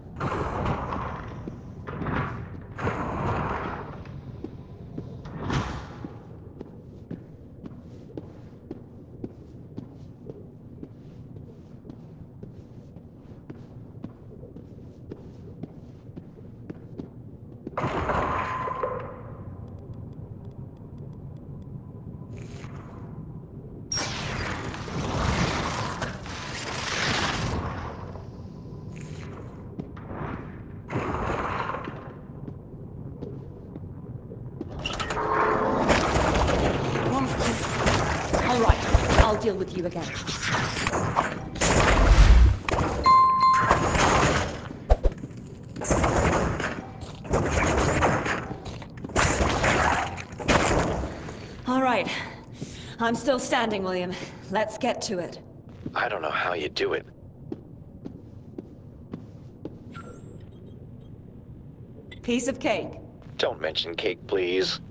Deal with you again. All right. I'm still standing, William. Let's get to it. I don't know how you do it. Piece of cake. Don't mention cake, please.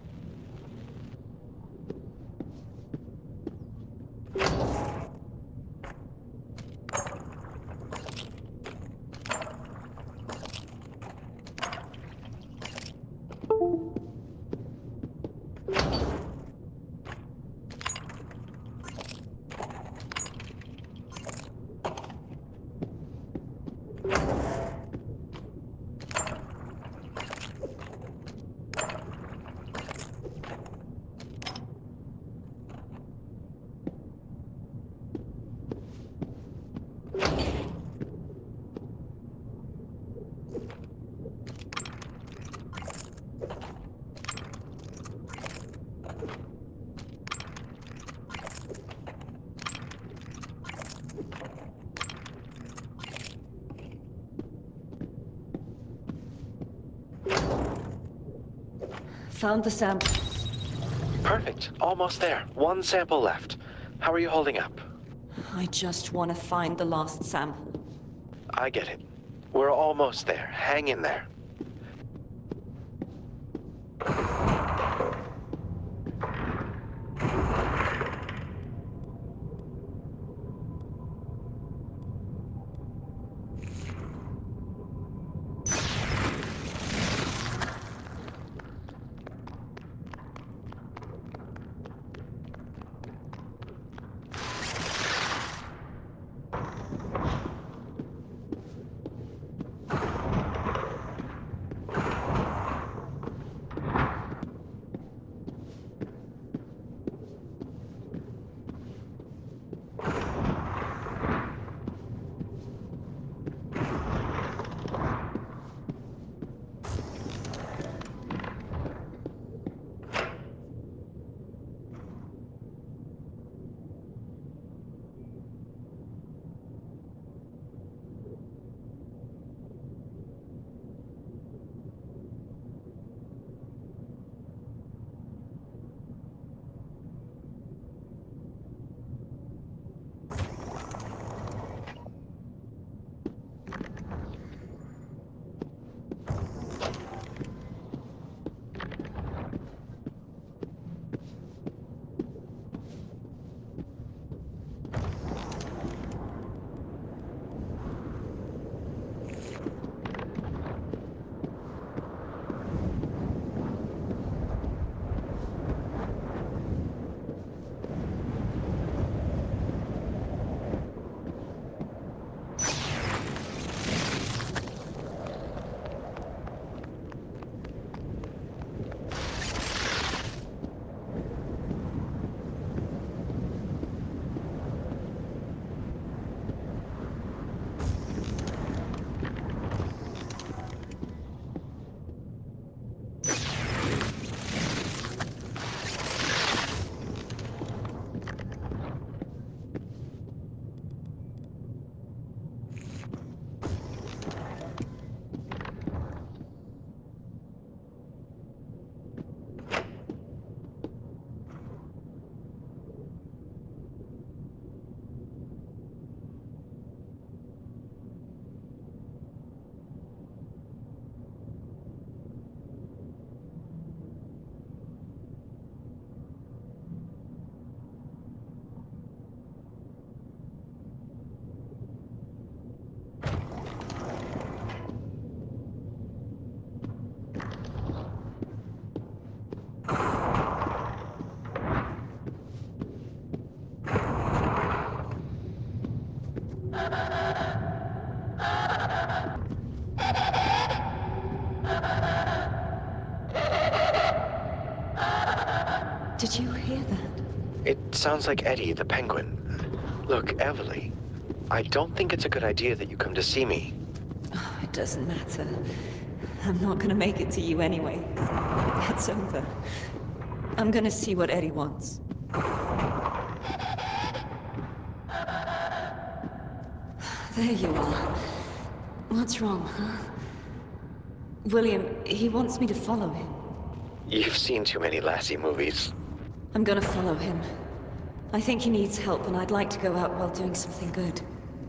Found the sample. Perfect. Almost there. One sample left. How are you holding up? I just want to find the lost sample. I get it. We're almost there. Hang in there. Did you hear that? It sounds like Eddie, the penguin. Look, Everly, I don't think it's a good idea that you come to see me. Oh, it doesn't matter. I'm not gonna make it to you anyway. It's over. I'm gonna see what Eddie wants. There you are. What's wrong, huh? William, he wants me to follow him. You've seen too many Lassie movies. I'm gonna follow him. I think he needs help, and I'd like to go out while doing something good.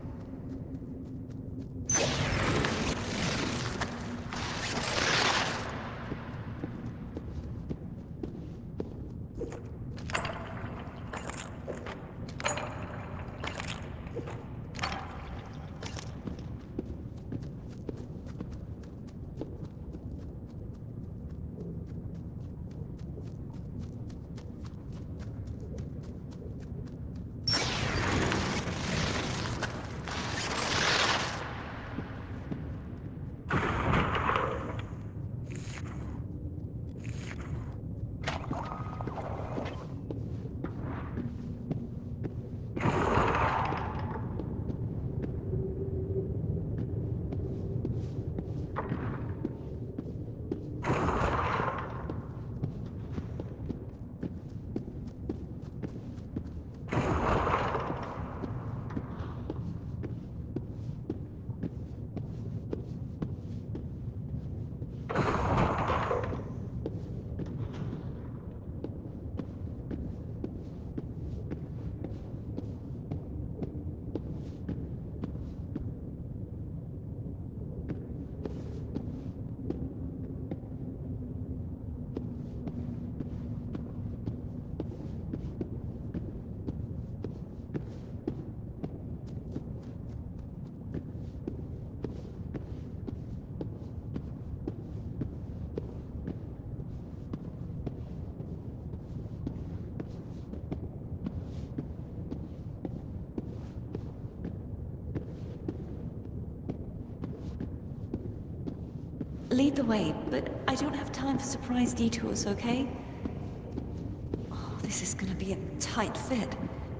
Lead the way, but I don't have time for surprise detours, okay? Oh, this is gonna be a tight fit.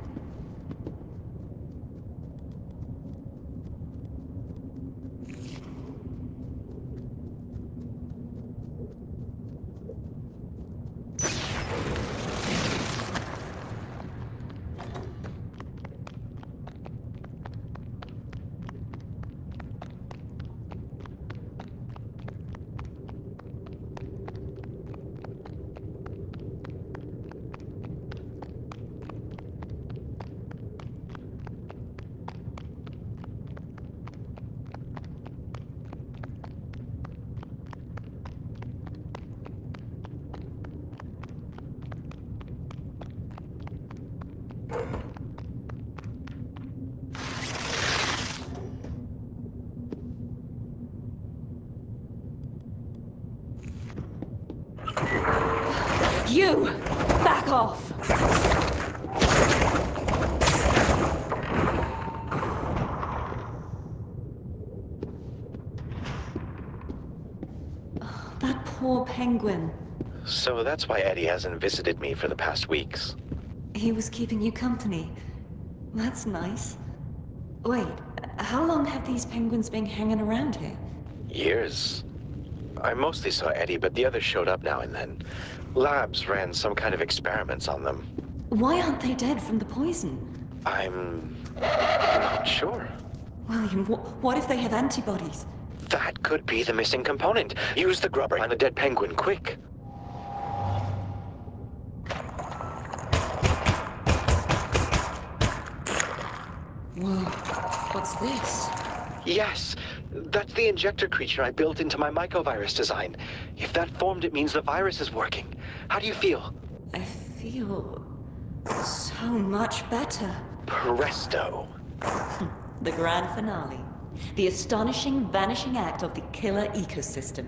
You! Back off! Oh, that poor penguin. So that's why Eddie hasn't visited me for the past weeks. He was keeping you company. That's nice. Wait, how long have these penguins been hanging around here? Years. I mostly saw Eddie, but the others showed up now and then. Labs ran some kind of experiments on them. Why aren't they dead from the poison? I'm not sure. William, wh what if they have antibodies? That could be the missing component. Use the grubber on the dead penguin, quick. Whoa, what's this? Yes, that's the injector creature I built into my mycovirus design. If that formed, it means the virus is working. How do you feel? I feel so much better. Presto. The grand finale. The astonishing vanishing act of the killer ecosystem.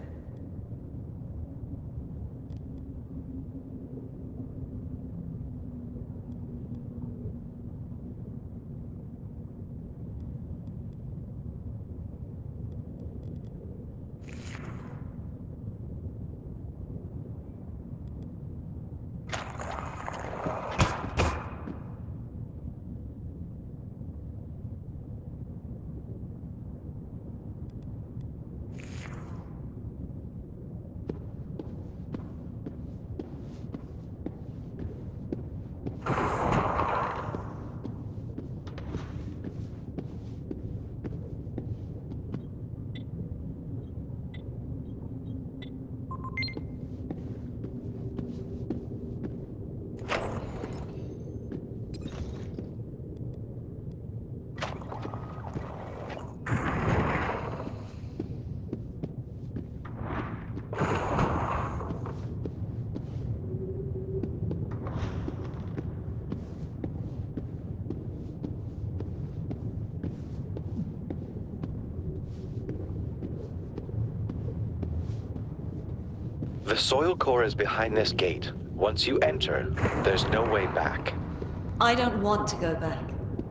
The soil core is behind this gate. Once you enter, there's no way back. I don't want to go back.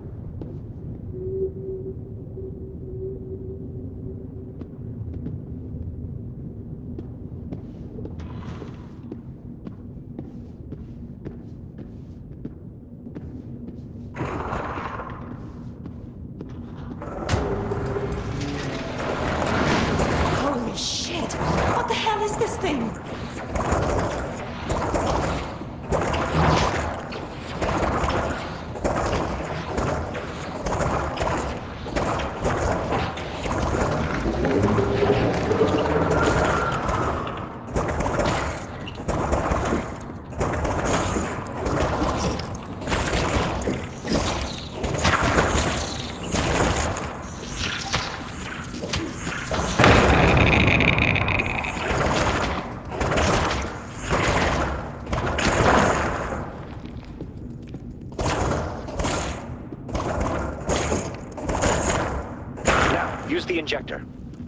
Holy shit! What the hell is this thing? Use the injector.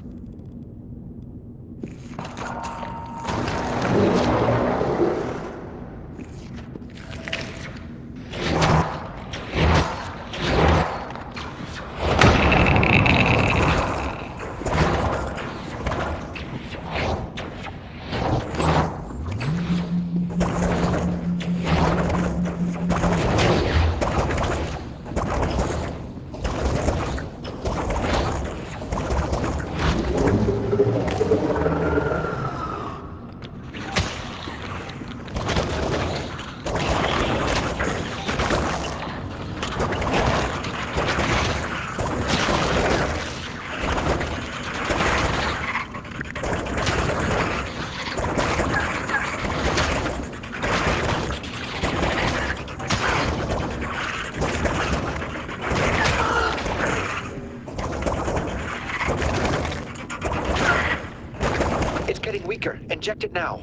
Weaker. Inject it now.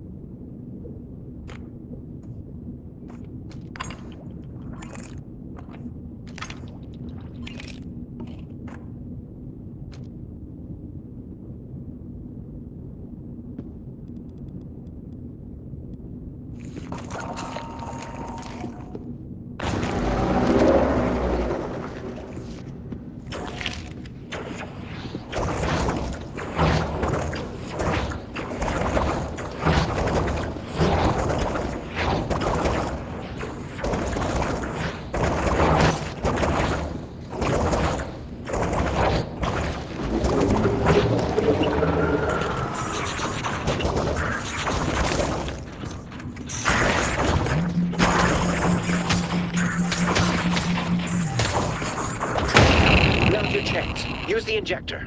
Use the injector.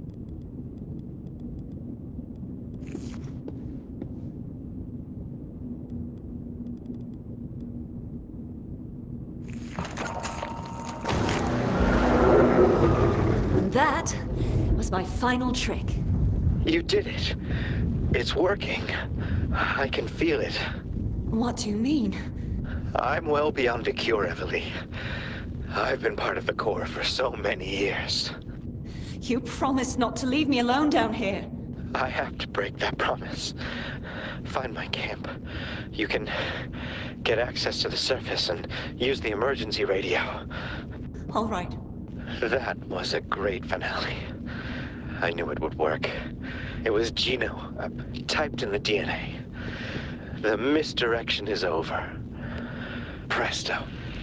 And that was my final trick. You did it. It's working. I can feel it. What do you mean? I'm well beyond a cure, Emily. I've been part of the Corps for so many years. You promised not to leave me alone down here. I have to break that promise. Find my camp. You can get access to the surface and use the emergency radio. All right. That was a great finale. I knew it would work. It was Geno, uh, typed in the D N A. The misdirection is over. Presto.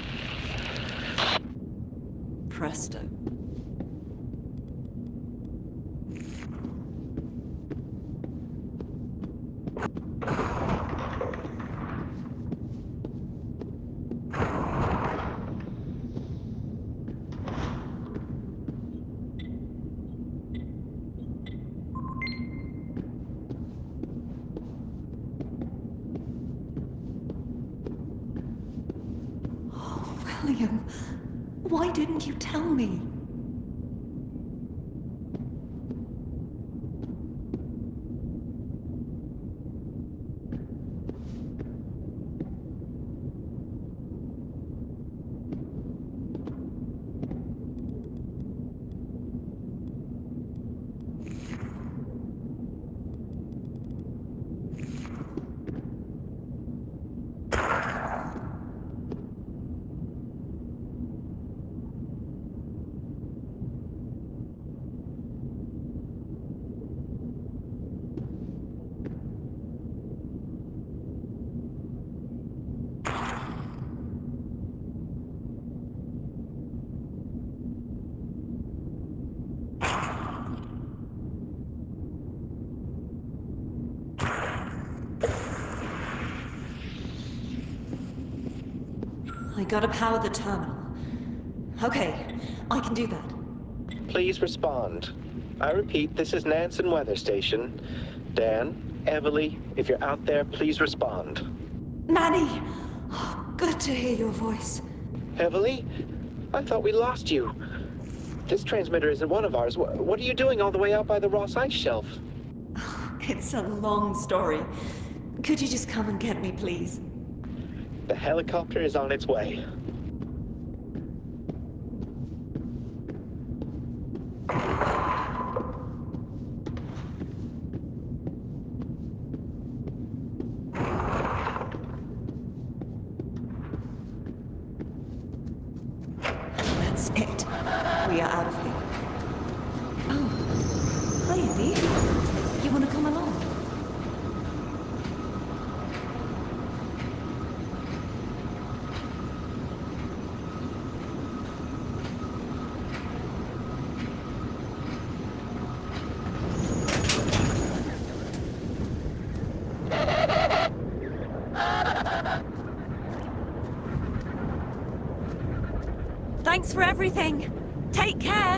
Presto. William, why didn't you tell me? We gotta power the terminal. Okay, I can do that. Please respond. I repeat, this is Nansen Weather Station. Dan, Everly, if you're out there, please respond. Manny! Oh, good to hear your voice. Everly? I thought we lost you. This transmitter isn't one of ours. What, what are you doing all the way out by the Ross Ice Shelf? It's a long story. Could you just come and get me, please? The helicopter is on its way. That's it. We are out of here. Oh. Hi, Eddie. You want to come along? Thanks for everything. Take care.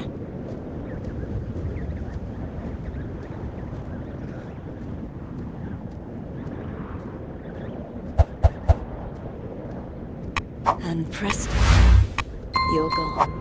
And presto, you're gone.